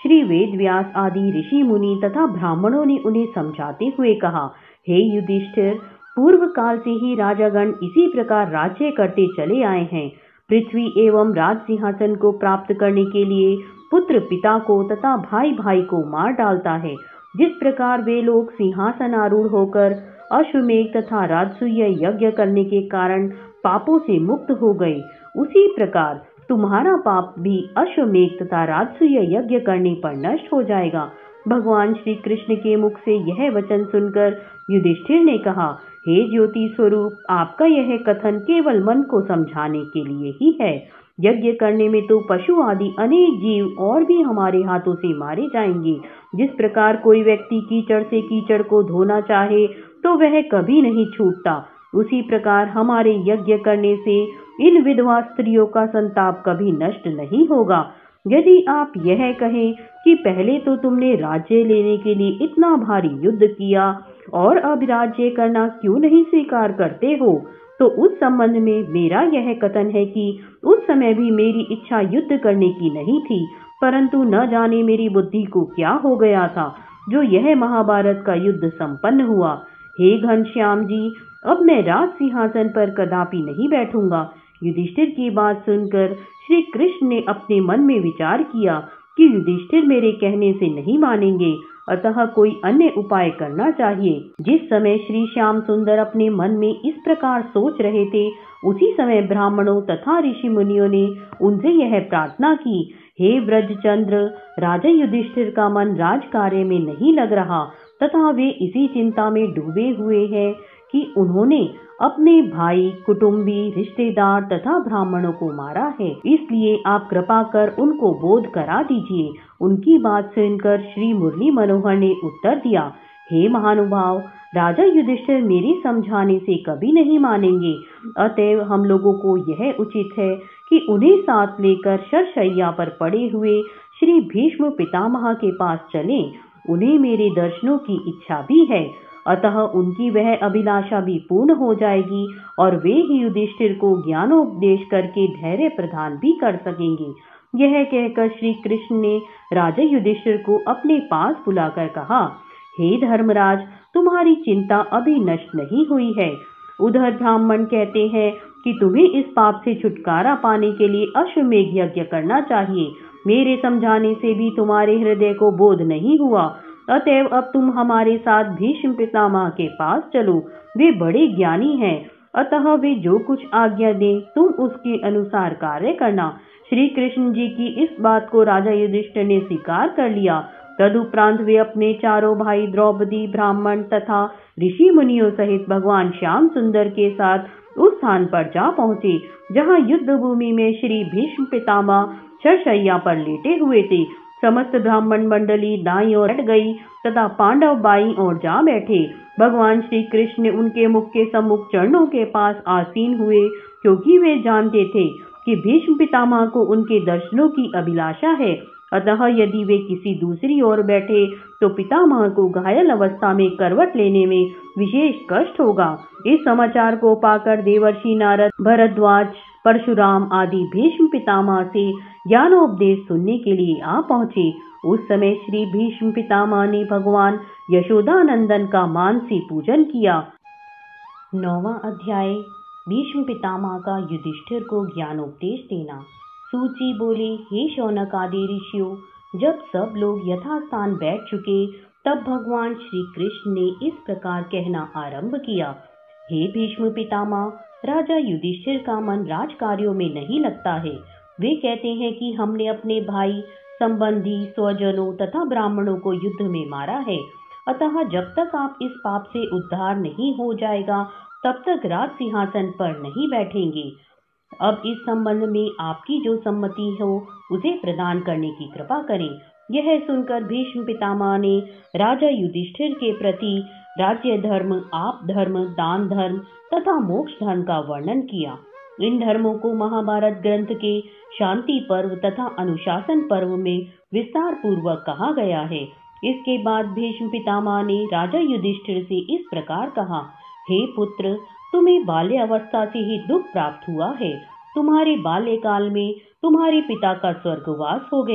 श्री वेद व्यास आदि ऋषि मुनि तथा ब्राह्मणों ने उन्हें समझाते हुए कहा, हे युधिष्ठिर, पूर्व काल से ही राजागण इसी प्रकार राज्य करते चले आए हैं। पृथ्वी एवं राज सिंहासन को प्राप्त करने के लिए पुत्र पिता को तथा भाई भाई को मार डालता है। जिस प्रकार वे लोग सिंहासन आरूढ़ होकर अश्वमेध तथा राजसूय यज्ञ करने के कारण पापों से मुक्त हो गए, उसी प्रकार तुम्हारा पाप भी अश्वमेध तथा राजसूय यज्ञ करने पर नष्ट हो जाएगा। भगवान श्री कृष्ण के मुख से यह वचन सुनकर युधिष्ठिर ने कहा, हे ज्योति स्वरूप, आपका यह कथन केवल मन को समझाने के लिए ही है। यज्ञ करने में तो पशु आदि अनेक जीव और भी हमारे हाथों से मारे जाएंगे। जिस प्रकार कोई व्यक्ति कीचड़ से कीचड़ को धोना चाहे तो वह कभी नहीं छूटता, उसी प्रकार हमारे यज्ञ करने से इन विधवा स्त्रियों का संताप कभी नष्ट नहीं होगा। यदि आप यह कहें कि पहले तो तुमने राज्य लेने के लिए इतना भारी युद्ध किया और अब राज्य करना क्यों नहीं स्वीकार करते हो, तो उस संबंध में मेरा यह कथन है कि उस समय भी मेरी इच्छा युद्ध करने की नहीं थी, परंतु न जाने मेरी बुद्धि को क्या हो गया था जो यह महाभारत का युद्ध संपन्न हुआ। हे घनश्याम जी, अब मैं राज सिंहासन पर कदापि नहीं बैठूंगा। युधिष्ठिर की बात सुनकर श्री कृष्ण ने अपने मन में विचार किया कि युधिष्ठिर मेरे कहने से नहीं मानेंगे, अतः कोई अन्य उपाय करना चाहिए। जिस समय श्री श्याम सुंदर अपने मन में इस प्रकार सोच रहे थे, उसी समय ब्राह्मणों तथा ऋषि मुनियों ने उनसे यह प्रार्थना की, हे ब्रजचंद्र, राजा युधिष्ठिर का मन राज कार्य में नहीं लग रहा तथा वे इसी चिंता में डूबे हुए हैं कि उन्होंने अपने भाई, कुटुंबी, रिश्तेदार तथा ब्राह्मणों को मारा है। इसलिए आप कृपा कर उनको बोध करा दीजिए। उनकी बात सुनकर श्री मुरली मनोहर ने उत्तर दिया, हे महानुभाव, राजा युधिष्ठिर मेरे समझाने से कभी नहीं मानेंगे, अतएव हम लोगों को यह उचित है कि उन्हें साथ लेकर शरशैया पर पड़े हुए श्री भीष्म पितामह के पास चलें। उन्हें मेरे दर्शनों की इच्छा भी है, अतः उनकी वह अभिलाषा भी पूर्ण हो जाएगी और वे ही युधिष्ठिर को ज्ञानोपदेश करके धैर्य प्रदान भी कर सकेंगे। यह कहकर श्री कृष्ण ने राजा युधिष्ठिर को अपने पास बुलाकर कहा, हे धर्मराज, तुम्हारी चिंता अभी नष्ट नहीं हुई है। उधर ब्राह्मण कहते हैं कि तुम्हें इस पाप से छुटकारा पाने के लिए अश्वमेध यज्ञ करना चाहिए। मेरे समझाने से भी तुम्हारे हृदय को बोध नहीं हुआ, अतएव अब तुम हमारे साथ भीष्म पितामह के पास चलो। वे बड़े ज्ञानी हैं, अतः वे जो कुछ आज्ञा दें तुम उसके अनुसार कार्य करना। श्री कृष्ण जी की इस बात को राजा युधिष्ठिर ने स्वीकार कर लिया। तदुपरांत वे अपने चारों भाई, द्रौपदी, ब्राह्मण तथा ऋषि मुनियों सहित भगवान श्याम सुंदर के साथ उस स्थान पर जा पहुंचे जहां युद्ध भूमि में श्री भीष्म पितामह शरशैया पर लेटे हुए थे। समस्त ब्राह्मण मंडली दाईं ओर हट गई तथा पांडव बाईं ओर जा बैठे। भगवान श्री कृष्ण उनके मुख के सम्मुख चरणों के पास आसीन हुए, क्योंकि वे जानते थे कि भीष्म पितामह को उनके दर्शनों की अभिलाषा है। अतः यदि वे किसी दूसरी ओर बैठे तो पितामह को घायल अवस्था में करवट लेने में विशेष कष्ट होगा। इस समाचार को पाकर देवर्षि नारद, भरद्वाज, परशुराम आदि भीष्म पितामह से ज्ञानोपदेश सुनने के लिए आ पहुंचे। उस समय श्री भीष्म पितामह ने भगवान यशोदानंदन का मानसी पूजन किया। नौवां अध्याय, भीष्म पितामह का युधिष्ठिर को ज्ञानोपदेश देना। सूची बोले, हे शौनक आदि ऋषियों, जब सब लोग यथास्थान बैठ चुके तब भगवान श्री कृष्ण ने इस प्रकार कहना आरंभ किया, हे भीष्म पितामह, राजा युधिष्ठिर का मन राज कार्यों में नहीं लगता है। वे कहते हैं कि हमने अपने भाई, संबंधी, स्वजनों तथा ब्राह्मणों को युद्ध में मारा है, अतः जब तक आप इस पाप से उद्धार नहीं हो जाएगा तब तक राज सिंहासन पर नहीं बैठेंगे। अब इस संबंध में आपकी जो सम्मति हो उसे प्रदान करने की कृपा करें। यह सुनकर भीष्म पितामह ने राजा युधिष्ठिर के प्रति राज्य धर्म, आप धर्म, दान धर्म तथा मोक्ष धर्म का वर्णन किया। इन धर्मों को महाभारत ग्रंथ के शांति पर्व तथा अनुशासन पर्व में विस्तार पूर्वक कहा गया है। इसके बाद भीष्म पितामह ने राजा युधिष्ठिर से इस प्रकार कहा, हे पुत्र, तुम्हें बाल्य अवस्था से ही दुख प्राप्त हुआ है। तुम्हारे बाल्यकाल में तुम्हारे पिता का स्वर्गवास हो गया।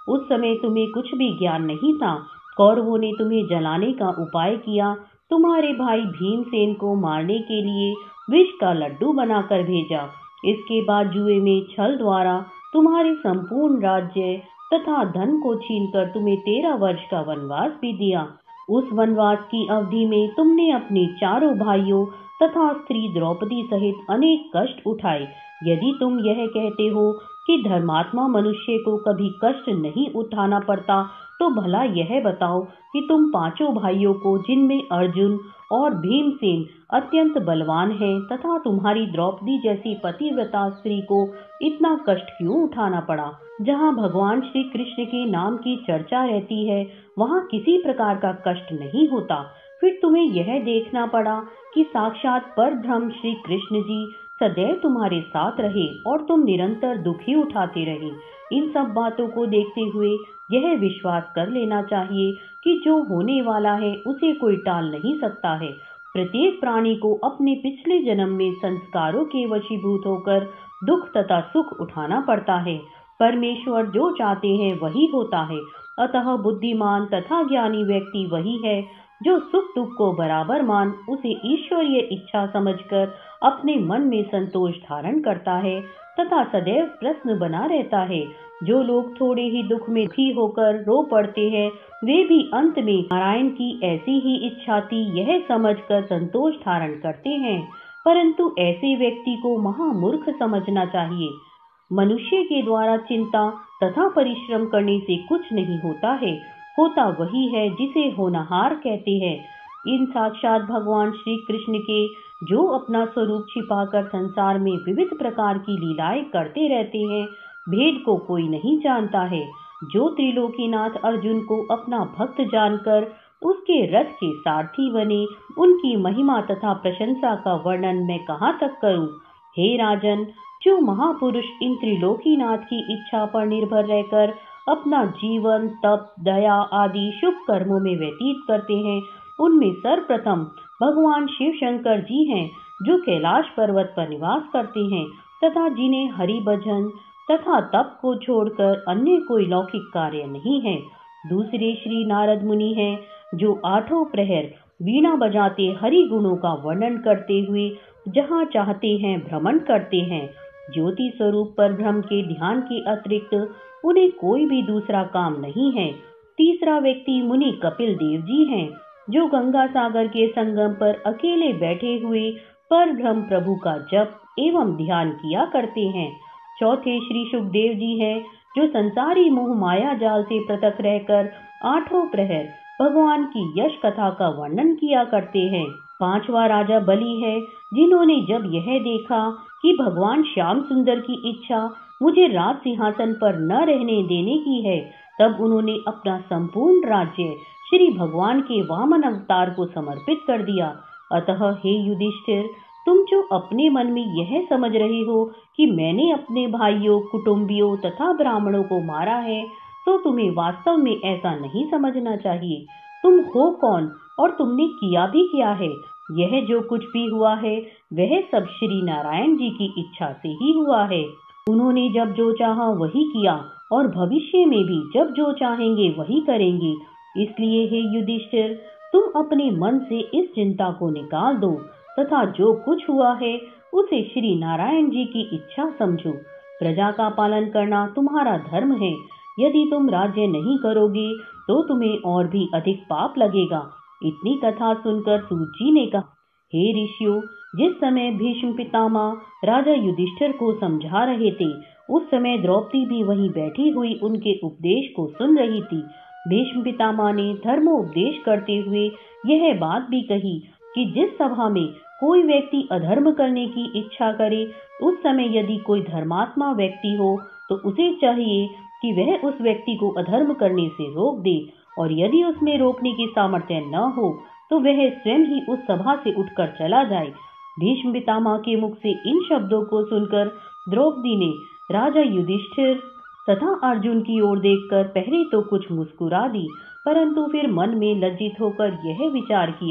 उस समय तुम्हें कुछ भी ज्ञान नहीं था। कौरवों ने तुम्हें जलाने का उपाय किया, तुम्हारे भाई भीमसेन को मारने के लिए विष का लड्डू बनाकर भेजा। इसके बाद जुए में छल द्वारा तुम्हारे संपूर्ण राज्य तथा धन को छीनकर तुम्हें तेरह वर्ष का वनवास भी दिया। उस वनवास की अवधि में तुमने अपने चारों भाइयों तथा स्त्री द्रौपदी सहित अनेक कष्ट उठाए। यदि तुम यह कहते हो कि धर्मात्मा मनुष्य को कभी कष्ट नहीं उठाना पड़ता, तो भला यह बताओ कि तुम पांचों भाइयों को, जिनमें अर्जुन और भीमसेन अत्यंत बलवान हैं, तथा तुम्हारी द्रौपदी जैसी पतिव्रता स्त्री को इतना कष्ट क्यों उठाना पड़ा? जहाँ भगवान श्री कृष्ण के नाम की चर्चा रहती है, वहाँ किसी प्रकार का कष्ट नहीं होता। फिर तुम्हें यह देखना पड़ा कि साक्षात परब्रह्म श्री कृष्ण जी सदैव तुम्हारे साथ रहे और तुम निरंतर दुख ही उठाते रहे। इन सब बातों को देखते हुए यह विश्वास कर लेना चाहिए कि जो होने वाला है उसे कोई टाल नहीं सकता है। प्रत्येक प्राणी को अपने पिछले जन्म में संस्कारों के वशीभूत होकर दुख तथा सुख उठाना पड़ता है। परमेश्वर जो चाहते हैं वही होता है। अतः बुद्धिमान तथा ज्ञानी व्यक्ति वही है जो सुख दुख को बराबर मान उसे ईश्वरीय इच्छा समझकर अपने मन में संतोष धारण करता है तथा सदैव प्रसन्न बना रहता है। जो लोग थोड़े ही दुख में भी होकर रो पड़ते हैं, वे भी अंत में नारायण की ऐसी ही इच्छा थी यह समझकर संतोष धारण करते हैं। परंतु ऐसे व्यक्ति को महामूर्ख समझना चाहिए। मनुष्य के द्वारा चिंता तथा परिश्रम करने से कुछ नहीं होता है, होता वही है जिसे होनहार कहते हैं। इन साक्षात भगवान श्री कृष्ण के जो अपना स्वरूप छिपाकर संसार में विविध प्रकार की लीलाएं करते रहते हैं, भेद को कोई नहीं जानता है। जो त्रिलोकीनाथ अर्जुन को अपना भक्त जानकर उसके रथ के सारथी बने, उनकी महिमा तथा प्रशंसा का वर्णन मैं कहाँ तक करूं? हे राजन, जो महापुरुष इन त्रिलोकीनाथ की इच्छा पर निर्भर रहकर अपना जीवन तप दया आदि शुभ कर्मों में व्यतीत करते हैं, उनमें सर्वप्रथम भगवान शिव शंकर जी हैं, जो कैलाश पर्वत पर निवास करते हैं तथा जिन्हें हरि भजन तथा तप को छोड़कर अन्य कोई लौकिक कार्य नहीं है। दूसरे श्री नारद मुनि हैं, जो आठों प्रहर वीणा बजाते हरि गुणों का वर्णन करते हुए जहाँ चाहते हैं भ्रमण करते हैं। ज्योति स्वरूप पर ब्रह्म के ध्यान के अतिरिक्त उन्हें कोई भी दूसरा काम नहीं है। तीसरा व्यक्ति मुनि कपिल देव जी हैं, जो गंगा सागर के संगम पर अकेले बैठे हुए पर ब्रह्म प्रभु का जप एवं ध्यान किया करते हैं। चौथे श्री सुखदेव जी हैं, जो संसारी मोह माया जाल से पृथक रहकर आठों प्रहर भगवान की यश कथा का वर्णन किया करते हैं। पांचवा राजा बलि है, जिन्होंने जब यह देखा कि भगवान श्याम सुंदर की इच्छा मुझे राज सिंहासन पर न रहने देने की है, तब उन्होंने अपना संपूर्ण राज्य श्री भगवान के वामन अवतार को समर्पित कर दिया। अतः हे युधिष्ठिर, तुम जो अपने मन में यह समझ रहे हो कि मैंने अपने भाइयों, कुटुंबियों तथा ब्राह्मणों को मारा है, तो तुम्हें वास्तव में ऐसा नहीं समझना चाहिए। तुम हो कौन और तुमने किया भी क्या है? यह जो कुछ भी हुआ है वह सब श्री नारायण जी की इच्छा से ही हुआ है। उन्होंने जब जो चाहा वही किया और भविष्य में भी जब जो चाहेंगे वही करेंगे। इसलिए हे युधिष्ठिर, तुम अपने मन से इस चिंता को निकाल दो तथा जो कुछ हुआ है उसे श्री नारायण जी की इच्छा समझो। प्रजा का पालन करना तुम्हारा धर्म है। यदि तुम राज्य नहीं करोगे तो तुम्हें और भी अधिक पाप लगेगा। इतनी कथा सुनकर सूत जी ने कहा, हे ऋषियों, जिस समय भीष्म पितामह राजा युधिष्ठिर को समझा रहे थे, उस समय द्रौपदी भी वहीं बैठी हुई उनके उपदेश को सुन रही थी। भीष्म पितामह ने धर्मोपदेश करते हुए यह बात भी कही कि जिस सभा में कोई व्यक्ति अधर्म करने की इच्छा करे, उस समय यदि कोई धर्मात्मा व्यक्ति हो तो उसे चाहिए कि वह उस व्यक्ति को अधर्म करने से रोक दे, और यदि उसमें रोकने की सामर्थ्य न हो तो वह स्वयं ही उस सभा से उठकर चला जाए। भीष्म पितामह के मुख से इन शब्दों को सुनकर द्रौपदी ने राजा युधिष्ठिर तथा अर्जुन की ओर देखकर पहले तो कुछ मुस्कुरा दी, परंतु फिर मन में लज्जित होकर यह विचार किया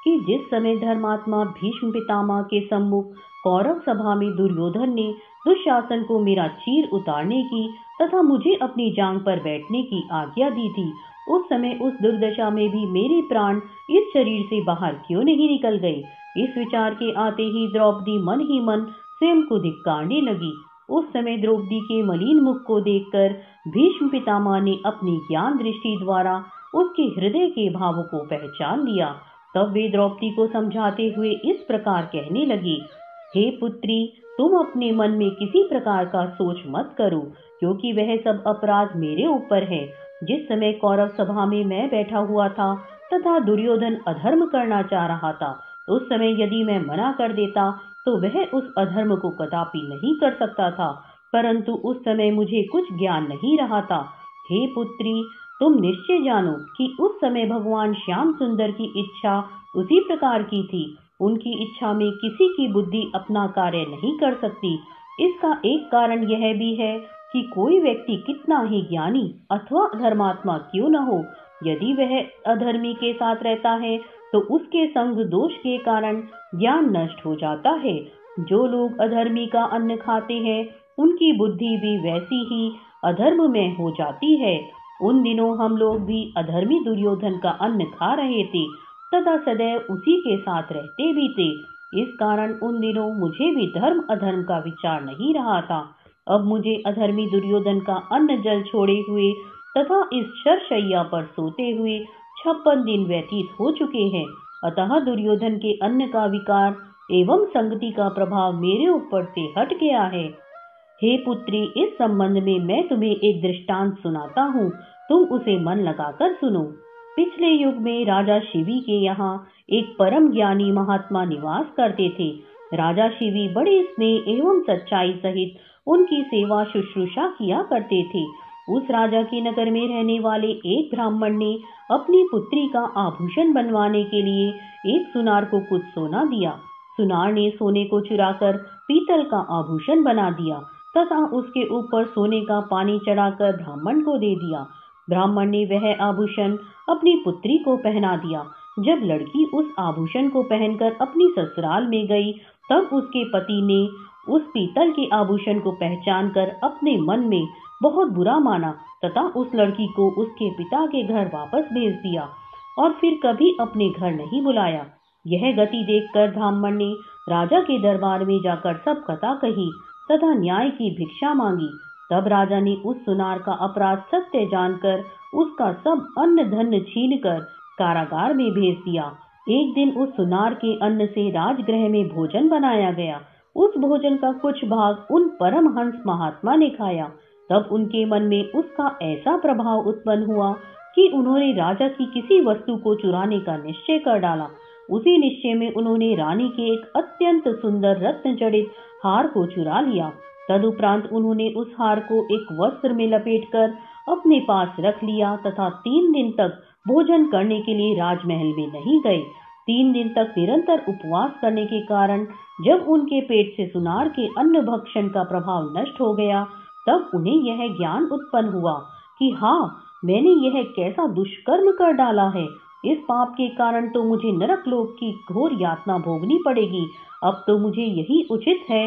कि जिस समय धर्मात्मा भीष्म पितामह के सम्मुख कौरव सभा में दुर्योधन ने दुशासन को मेरा चीर उतारने की तथा मुझे अपनी जांग पर बैठने की आज्ञा दी थी, उस समय उस दुर्दशा में भी मेरे प्राण इस शरीर से बाहर क्यों नहीं निकल गए। इस विचार के आते ही द्रौपदी मन ही मन स्वयं को धिक्कारने लगी। उस समय द्रौपदी के मलिन मुख को देखकर भीष्म पितामह ने अपनी ज्ञान दृष्टि द्वारा उसके हृदय के भावों को पहचान लिया। तब वे द्रौपदी को समझाते हुए इस प्रकार कहने लगी, हे पुत्री, तुम अपने मन में किसी प्रकार का सोच मत करो, क्योंकि वह सब अपराध मेरे ऊपर है। जिस समय कौरव सभा में मैं बैठा हुआ था तथा दुर्योधन अधर्म करना चाह रहा था, उस समय यदि मैं मना कर देता तो वह उस अधर्म को कदापि नहीं कर सकता था, परंतु उस समय मुझे कुछ ज्ञान नहीं रहा था। हे पुत्री, तुम निश्चय जानो कि उस समय भगवान श्याम सुंदर की इच्छा उसी प्रकार की थी। उनकी इच्छा में किसी की बुद्धि अपना कार्य नहीं कर सकती। इसका एक कारण यह भी है कि कोई व्यक्ति कितना ही ज्ञानी अथवा धर्मात्मा क्यों न हो, यदि वह अधर्मी के साथ रहता है तो उसके संग दोष के कारण ज्ञान नष्ट हो जाता है। जो लोग अधर्मी का अन्न खाते हैं उनकी बुद्धि भी वैसी ही अधर्म में हो जाती है। उन दिनों हम लोग भी अधर्मी दुर्योधन का अन्न खा रहे थे तथा सदैव उसी के साथ रहते भी थे। इस कारण उन दिनों मुझे भी धर्म अधर्म का विचार नहीं रहा था। अब मुझे अधर्मी दुर्योधन का अन्न जल छोड़े हुए तथा इस शरशैया पर सोते हुए छप्पन दिन व्यतीत हो चुके हैं, अतः दुर्योधन के अन्न का विकार एवं संगति का प्रभाव मेरे ऊपर से हट गया है। हे पुत्री, इस संबंध में मैं तुम्हें एक दृष्टांत सुनाता हूँ, तुम उसे मन लगाकर सुनो। पिछले युग में राजा शिवी के यहाँ एक परम ज्ञानी महात्मा निवास करते थे। राजा शिवी बड़े स्नेह एवं सच्चाई सहित उनकी सेवा शुश्रूषा किया करते थे। उस राजा के नगर में रहने वाले एक ब्राह्मण ने अपनी पुत्री का आभूषण बनवाने के लिए एक सुनार को कुछ सोना दिया। सुनार ने सोने को चुराकर पीतल का आभूषण बना दिया तथा उसके ऊपर सोने का पानी चढ़ाकर ब्राह्मण को दे दिया। ब्राह्मण ने वह आभूषण अपनी पुत्री को पहना दिया। जब लड़की उस आभूषण को पहनकर अपनी ससुराल में गई, तब उसके पति ने उस पीतल के आभूषण को पहचानकर अपने मन में बहुत बुरा माना तथा उस लड़की को उसके पिता के घर वापस भेज दिया और फिर कभी अपने घर नहीं बुलाया। यह गति देखकर ब्राह्मण ने राजा के दरबार में जाकर सब कथा कही तथा न्याय की भिक्षा मांगी। तब राजा ने उस सुनार का अपराध सत्य जानकर उसका सब अन्न धन छीन कर कारागार में भेज दिया। एक दिन उस सुनार के अन्न से राजगृह में भोजन बनाया गया। उस भोजन का कुछ भाग उन परमहंस महात्मा ने खाया। तब उनके मन में उसका ऐसा प्रभाव उत्पन्न हुआ कि उन्होंने राजा की किसी वस्तु को चुराने का निश्चय कर डाला। उसी निश्चय में उन्होंने रानी के एक अत्यंत सुंदर रत्न जड़ित हार को चुरा लिया। तदुपरांत उन्होंने उस हार को एक वस्त्र में लपेटकर अपने पास रख लिया तथा तीन दिन तक भोजन करने के लिए राजमहल में नहीं गए। तीन दिन तक निरंतर उपवास करने के कारण जब उनके पेट से सुनार के अन्न भक्षण का प्रभाव नष्ट हो गया, तब उन्हें यह ज्ञान उत्पन्न हुआ कि हाँ, मैंने यह कैसा दुष्कर्म कर डाला है। इस पाप के कारण तो मुझे नरक लोक की घोर यातना भोगनी पड़ेगी। अब तो मुझे यही उचित है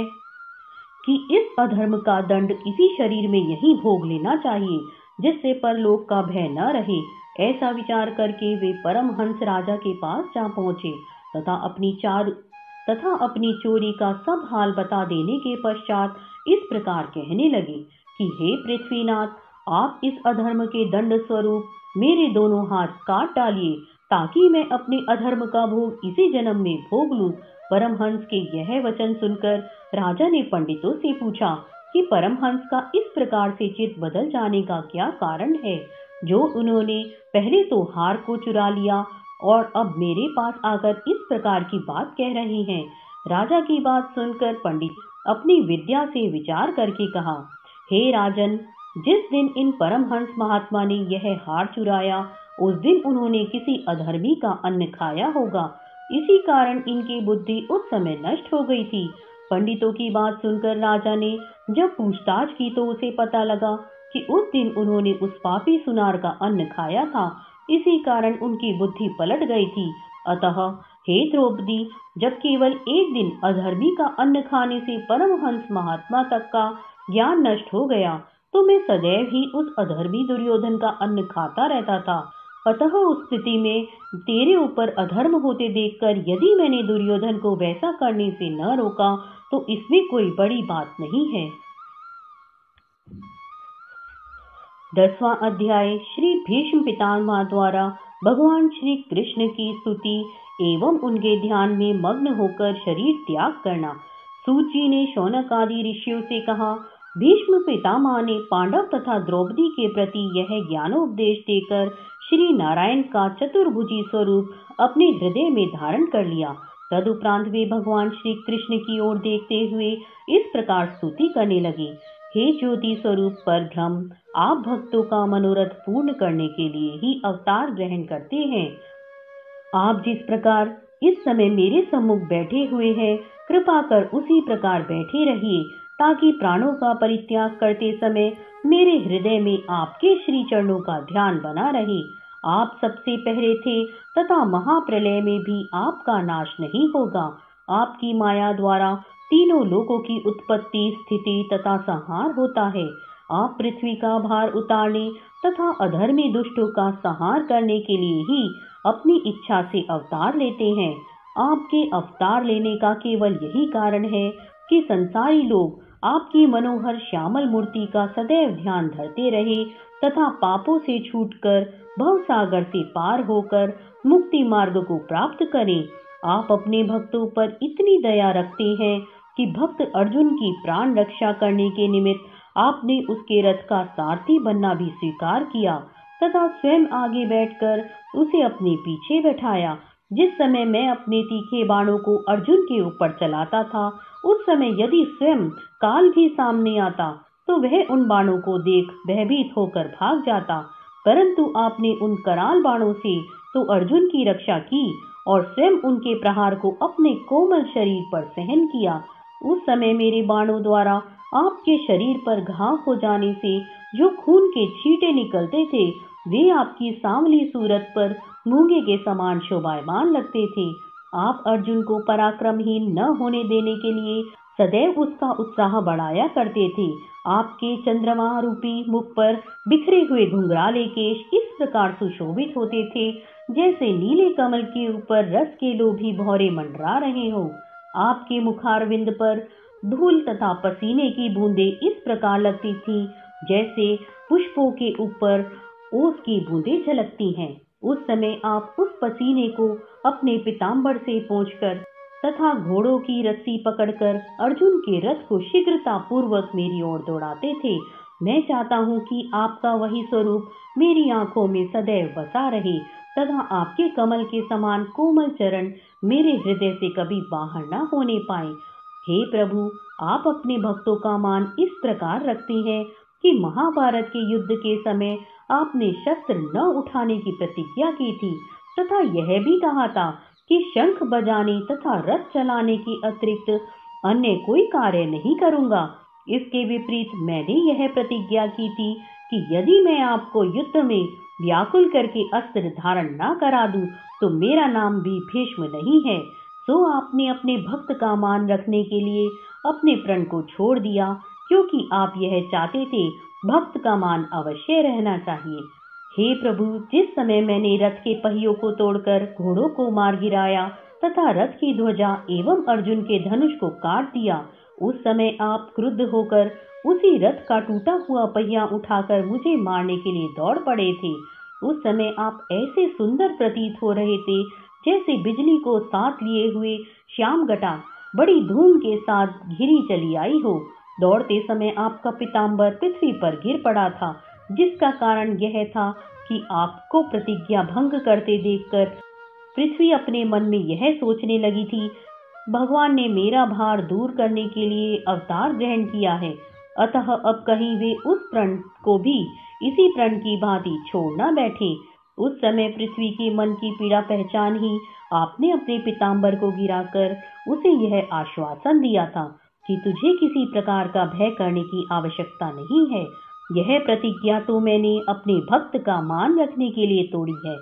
कि इस अधर्म का दंड इसी शरीर में यही भोग लेना चाहिए, जिससे परलोक का भय न रहे। ऐसा विचार करके वे परमहंस राजा के पास जा पहुंचे तथा अपनी चार तथा अपनी चोरी का सब हाल बता देने के पश्चात इस प्रकार कहने लगे कि हे पृथ्वीनाथ, आप इस अधर्म के दंड स्वरूप मेरे दोनों हाथ काट डालिए ताकि मैं अपने अधर्म का भोग इसी जन्म में भोग लूं। परमहंस के यह वचन सुनकर राजा ने पंडितों से पूछा कि परमहंस का इस प्रकार से चित्त बदल जाने का क्या कारण है, जो उन्होंने पहले तो हार को चुरा लिया और अब मेरे पास आकर इस प्रकार की बात कह रहे हैं। राजा की बात सुनकर पंडित अपनी विद्या से विचार करके कहा, हे राजन, जिस दिन इन परमहंस महात्मा ने यह हार चुराया, उस दिन उन्होंने किसी अधर्मी का अन्न खाया होगा। इसी कारण इनकी बुद्धि उस समय नष्ट हो गई थी। पंडितों की बात सुनकर राजा ने जब पूछताछ की तो उसे पता लगा कि उस दिन उन्होंने उस पापी सुनार का अन्न खाया था। इसी कारण उनकी बुद्धि पलट गई थी। अतः हे द्रौपदी, जब केवल एक दिन अधर्मी का अन्न खाने से परमहंस महात्मा तक का ज्ञान नष्ट हो गया, तो मैं सदैव ही उस अधर्मी दुर्योधन का अन्न खाता रहता था। अतः उस स्थिति में तेरे ऊपर अधर्म होते देखकर यदि मैंने दुर्योधन को वैसा करने से न रोका, तो इसमें कोई बड़ी बात नहीं है। दसवां अध्याय श्री भीष्म पितामह द्वारा भगवान श्री कृष्ण की स्तुति एवं उनके ध्यान में मग्न होकर शरीर त्याग करना। सूत जी ने शौनक आदि ऋषियों से कहा, भीष्म पितामह ने पांडव तथा द्रौपदी के प्रति यह ज्ञानोपदेश देकर श्री नारायण का चतुर्भुजी स्वरूप अपने हृदय में धारण कर लिया। तदुपरांत वे भगवान श्री कृष्ण की ओर देखते हुए इस प्रकार स्तुति करने लगे, हे ज्योति स्वरूप परब्रह्म, आप भक्तों का मनोरथ पूर्ण करने के लिए ही अवतार ग्रहण करते हैं। आप जिस प्रकार इस समय मेरे सम्मुख बैठे हुए हैं, कृपा कर उसी प्रकार बैठे रहिए, ताकि प्राणों का परित्याग करते समय मेरे हृदय में आपके श्री चरणों का ध्यान बना रहे। आप सबसे पहले थे तथा महाप्रलय में भी आपका नाश नहीं होगा। आपकी माया द्वारा तीनों लोकों की उत्पत्ति, स्थिति तथा संहार होता है। आप पृथ्वी का भार उतारने तथा अधर्मी दुष्टों का संहार करने के लिए ही अपनी इच्छा से अवतार लेते हैं। आपके अवतार लेने का केवल यही कारण है कि संसारी लोग आपकी मनोहर श्यामल मूर्ति का सदैव ध्यान धरते रहे तथा पापों से छूटकर भवसागर से पार होकर मुक्ति मार्ग को प्राप्त करें। आप अपने भक्तों पर इतनी दया रखते हैं कि भक्त अर्जुन की प्राण रक्षा करने के निमित्त आपने उसके रथ का सारथी बनना भी स्वीकार किया तथा स्वयं आगे बैठकर उसे अपने पीछे बैठाया। जिस समय मैं अपने तीखे बाणों को अर्जुन के ऊपर चलाता था, उस समय यदि स्वयं काल भी सामने आता तो वह उन बाणों को देख भयभीत होकर भाग जाता, परंतु आपने उन कराल बाणों से तो अर्जुन की रक्षा की और स्वयं उनके प्रहार को अपने कोमल शरीर पर सहन किया। उस समय मेरे बाणों द्वारा आपके शरीर पर घाव हो जाने से जो खून के छींटे निकलते थे, वे आपकी सांवली सूरत पर मूंगे के समान शोभायमान लगते थे। आप अर्जुन को पराक्रमहीन न होने देने के लिए सदैव उसका उत्साह बढ़ाया करते थे। आपके चंद्रमा रूपी मुख पर बिखरे हुए घुंघराले केश इस प्रकार सुशोभित होते थे जैसे नीले कमल के ऊपर रस के लोभी भौरे मंडरा रहे हो। आपके मुखारविंद पर धूल तथा पसीने की बूंदें इस प्रकार लगती थी जैसे पुष्पों के ऊपर ओस की बूंदें झलकती हैं। उस समय आप उस पसीने को अपने पीतांबर से पोंछकर तथा घोड़ों की रस्सी पकड़कर अर्जुन के रथ को शीघ्रता पूर्वक मेरी ओर दौड़ाते थे। मैं चाहता हूँ कि आपका वही स्वरूप मेरी आंखों में सदैव बसा रहे तथा आपके कमल के समान कोमल चरण मेरे हृदय से कभी बाहर न होने पाए। हे प्रभु, आप अपने भक्तों का मान इस प्रकार रखते हैं कि महाभारत के युद्ध के समय आपने शस्त्र न उठाने की प्रतिज्ञा की थी तथा यह भी कहा था कि शंख बजाने तथा रथ चलाने के अतिरिक्त अन्य कोई कार्य नहीं करूंगा। इसके विपरीत मैंने यह प्रतिज्ञा की थी कि यदि मैं आपको युद्ध में व्याकुल करके अस्त्र धारण न करा दूं तो मेरा नाम भी भीष्म नहीं है। सो आपने अपने भक्त का मान रखने के लिए अपने प्रण को छोड़ दिया, क्योंकि आप यह चाहते थे भक्त का मान अवश्य रहना चाहिए। हे प्रभु, जिस समय मैंने रथ के पहियों को तोड़कर घोड़ों को मार गिराया तथा रथ की ध्वजा एवं अर्जुन के धनुष को काट दिया, उस समय आप क्रुद्ध होकर उसी रथ का टूटा हुआ पहिया उठाकर मुझे मारने के लिए दौड़ पड़े थे। उस समय आप ऐसे सुंदर प्रतीत हो रहे थे जैसे बिजली को साथ लिए हुए श्याम घटा बड़ी धूम के साथ घिरी चली आई हो। दौड़ते समय आपका पीतांबर पृथ्वी पर गिर पड़ा था, जिसका कारण यह था कि आपको प्रतिज्ञा भंग करते देखकर पृथ्वी अपने मन में यह सोचने लगी थी, भगवान ने मेरा भार दूर करने के लिए अवतार ग्रहण किया है, अतः अब कहीं वे उस प्रण को भी इसी प्रण की भांति छोड़ न बैठे। उस समय पृथ्वी के मन की पीड़ा पहचान ही आपने अपने पीतांबर को गिराकर उसे यह आश्वासन दिया था कि तुझे किसी प्रकार का भय करने की आवश्यकता नहीं है। यह प्रतिज्ञा तो मैंने अपने भक्त का मान रखने के लिए तोड़ी है।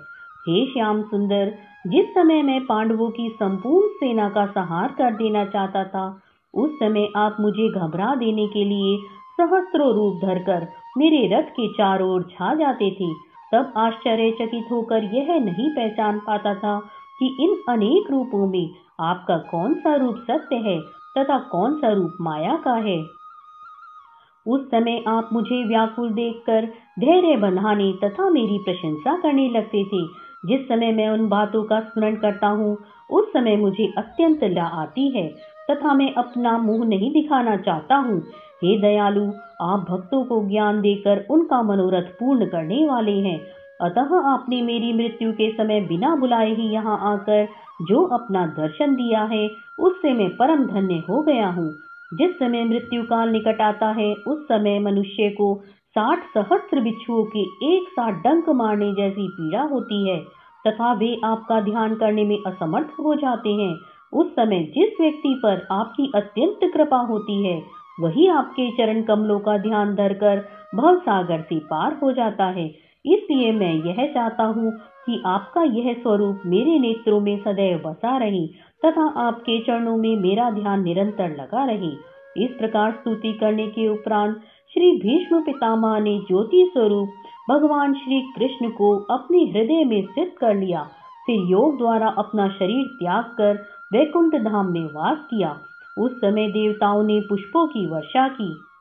हे श्याम सुंदर, जिस समय मैं पांडवों की संपूर्ण सेना का संहार कर देना चाहता था, उस समय आप मुझे घबरा देने के लिए सहस्त्रों रूप धरकर मेरे रथ के चारों ओर छा जाते थे। तब आश्चर्यचकित होकर यह नहीं पहचान पाता था कि इन अनेक रूपों में आपका कौन सा रूप सत्य है तथा कौन सा रूप माया का है। उस समय आप मुझे व्याकुल देखकर धैर्य बंधाने तथा मेरी प्रशंसा करने लगते थे। जिस समय मैं उन बातों का स्मरण करता हूँ, उस समय मुझे अत्यंत लज्जा आती है तथा मैं अपना मुंह नहीं दिखाना चाहता हूँ। हे दयालु, आप भक्तों को ज्ञान देकर उनका मनोरथ पूर्ण करने वाले हैं। अतः आपने मेरी मृत्यु के समय बिना बुलाए ही यहाँ आकर जो अपना दर्शन दिया है, उससे मैं परम धन्य हो गया हूँ। जिस समय मृत्यु काल निकट आता है, उस समय मनुष्य को साठ सहस्त्र बिच्छुओं के एक साथ डंक मारने जैसी पीड़ा होती है तथा वे आपका ध्यान करने में असमर्थ हो जाते हैं। उस समय जिस व्यक्ति पर आपकी अत्यंत कृपा होती है, वही आपके चरण कमलों का ध्यान धरकर भव सागर से पार हो जाता है। इसलिए मैं यह चाहता हूँ कि आपका यह स्वरूप मेरे नेत्रों में सदैव बसा रहे तथा आपके चरणों में मेरा ध्यान निरंतर लगा रहे। इस प्रकार स्तुति करने के उपरांत श्री भीष्म पितामह ने ज्योति स्वरूप भगवान श्री कृष्ण को अपने हृदय में स्थित कर लिया। फिर योग द्वारा अपना शरीर त्याग कर वैकुंठ धाम में वास किया। उस समय देवताओं ने पुष्पों की वर्षा की।